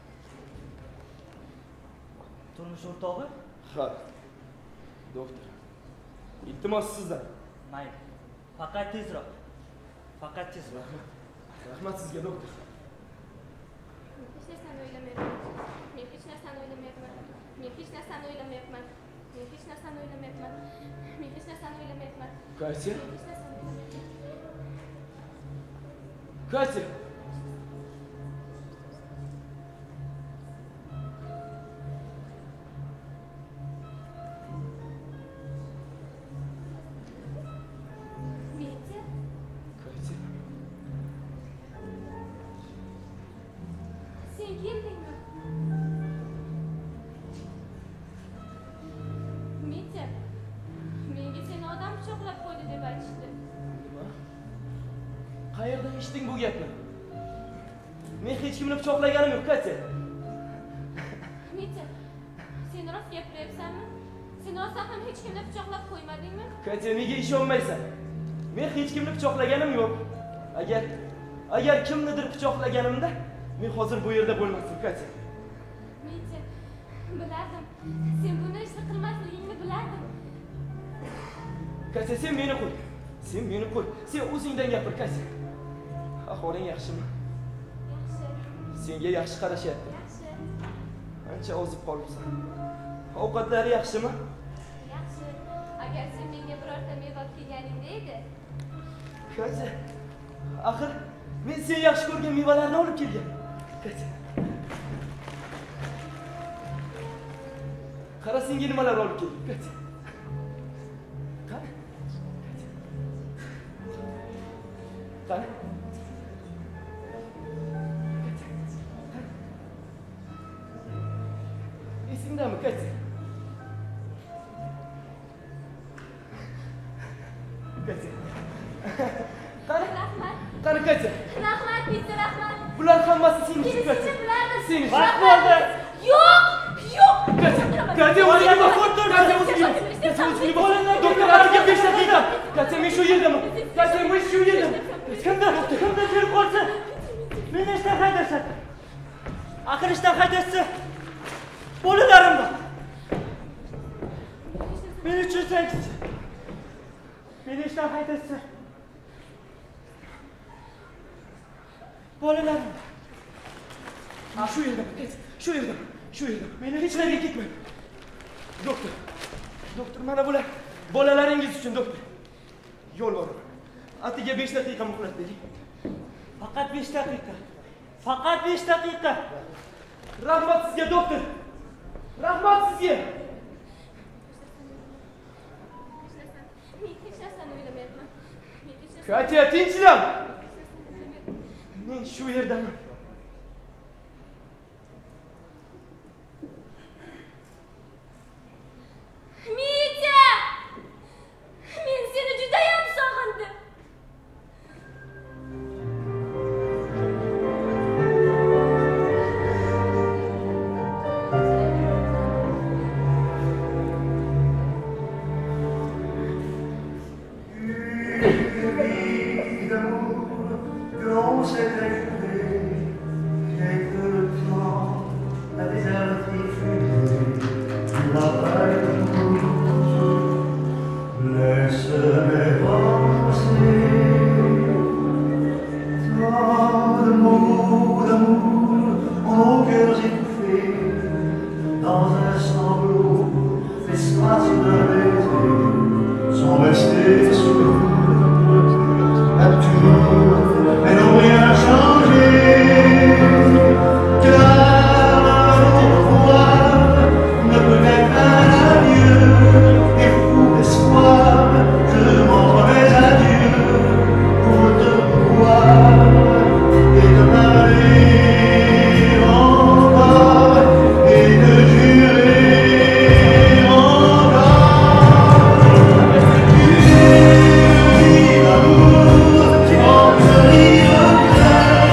Turmush o'rtog'i? Ha. Doktor. Iltimos sizdan. Mayli. Faqat tezroq. Faqat tezroq. Rahmat sizga, doktor. Hech narsani o'ylamayapman. Men hech narsani o'ylamayapman. Men hech narsani o'ylamayapman. Men hech narsani o'ylamayapman. Men hech narsani o'ylamayapman. Katya? Hech narsani o'ylamayapman. Katya. Mitya? Katya. Sen keldingmi? Mitya, menga seni odam pichoqlab qo'ydi deb aytishdi. Nima? Eshitding bu gapni? Men hech kimni pichoqlaganim yo'q, Katya. Mitya, sen rost gapiryapsanmi? Sen rostdan ham hech kimni pichoqlab qo'ymadingmi? Katya, nega ishonmaysan? Men hech kimni pichoqlaganim yo'q. Agar agar kimnidir pichoqlaganimda, men hozir bu yerda bo'lmasdim, Katya. Mitya, bilardim. Sen buni ishni qilmasligingni bilardim. Katya, sen meni qo'y. Sen meni qo'y. Sen o'zingdan gapir, Katya. Ahvoling yaxshimi? Yaxshi. Senga yaxshi qarashyapti. Yaxshi. Ancha ozib qolibsan. Ovqatlari yaxshimi? Yaxshi. Agar sen menga birorta meva olib kelganingda edi. Katya, axir men sen yaxshi ko'rgan mevalarni olib kelgan. Katya. Qara, senga nimalar olib keldim, Katya. Qani? Qani? Esingdami, Katya? Katya. Qani? Rahmat. Qani, Katya? Rahmat, bitta rahmat. Bular hammasi sening uchun, Katya. Sizni bilardim. Sening uchun. Vaqt bo'ldi. Yo'q, yo'q. Katya, Katya, o'zingga bak. Katya, o'zingga bak. Katya, o'zingga bak. Doktor, atiga besh daqiqa. Katya, men shu yerdaman. Katya, men shu yerdaman. Kimdir, kimdir kelib qolsa, meni ishdan haydashadi. Axir ishdan haydashsa, bolalarim bor. Men uchun sanksiz. Meni ishdan haydashsa, bolalarim bor. Shu yerdaman, Katya, shu yerdaman. Shu yerda. Meni hech qayerga ketmang. Doktor. Doktor, mana bular bolalaringiz uchun, doktor. Yo'l bor. Atiga besh daqiqa muhlat bering. Faqat besh daqiqa. Faqat besh daqiqa. Rahmat sizga, doktor. Rahmat sizga. Men hech narsani o'ylamayapman. Men hech narsani Katya, tinchlan. Men shu yerdaman. Mitya! Men seni judayam sog'indim. Grand secret et que le temps a déjà diffusé la laisse-les passer. Tant de mots d'amour en nos cœurs étouffés dans un sanglot, l'espace d'un baiser sont restés sourds. Mais n'ont rien changé, car notre pouvoir ne peut être un adieu, et fou d'espoir, je m'en remets à Dieu pour te voir et de parler encore et de jurer encore. Tu es l'amour, tu en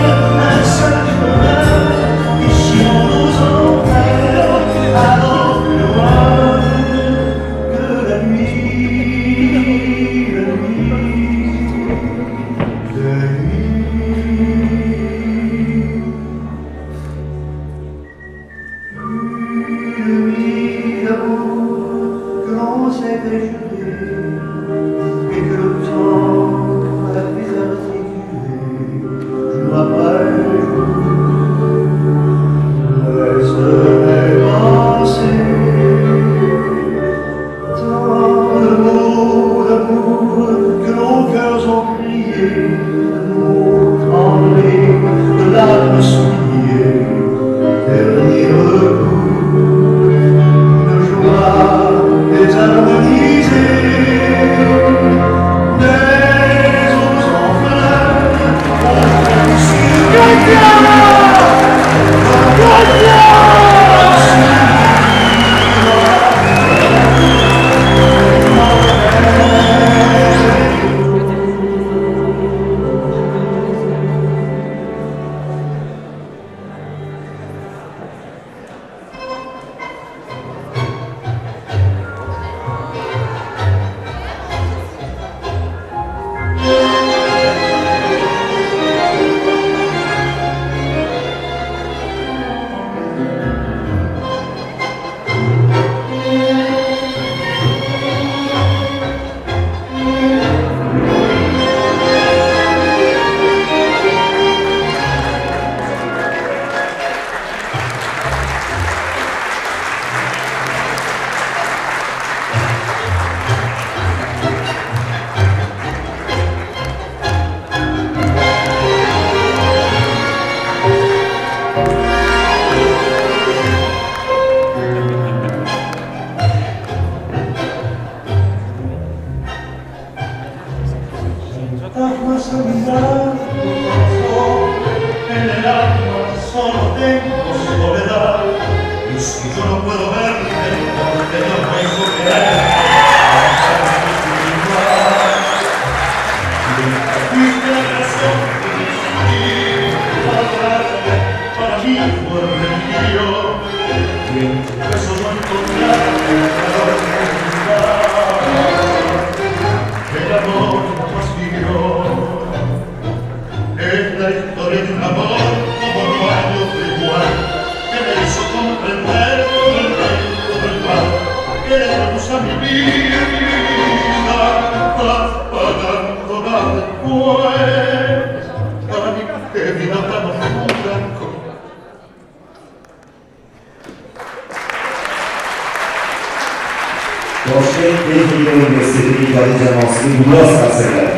estás más a mirar, corazón, en el alma solo tengo soledad. Y si yo no puedo verte, porque no puedo querer, fuiste la razón que decidí adorarte, para mí fue religión, y en tu beso no encontrarte la orgullosidad. El amor más vivió es la historia de un amor como no hay otro igual, que me hizo comprender con el reino del mal que le damos a mi vida, apagando la después. Ay, qué vida tan oscura. Toshkent texnika universiteti ijodiy jamoasining Gullos Qarsaklari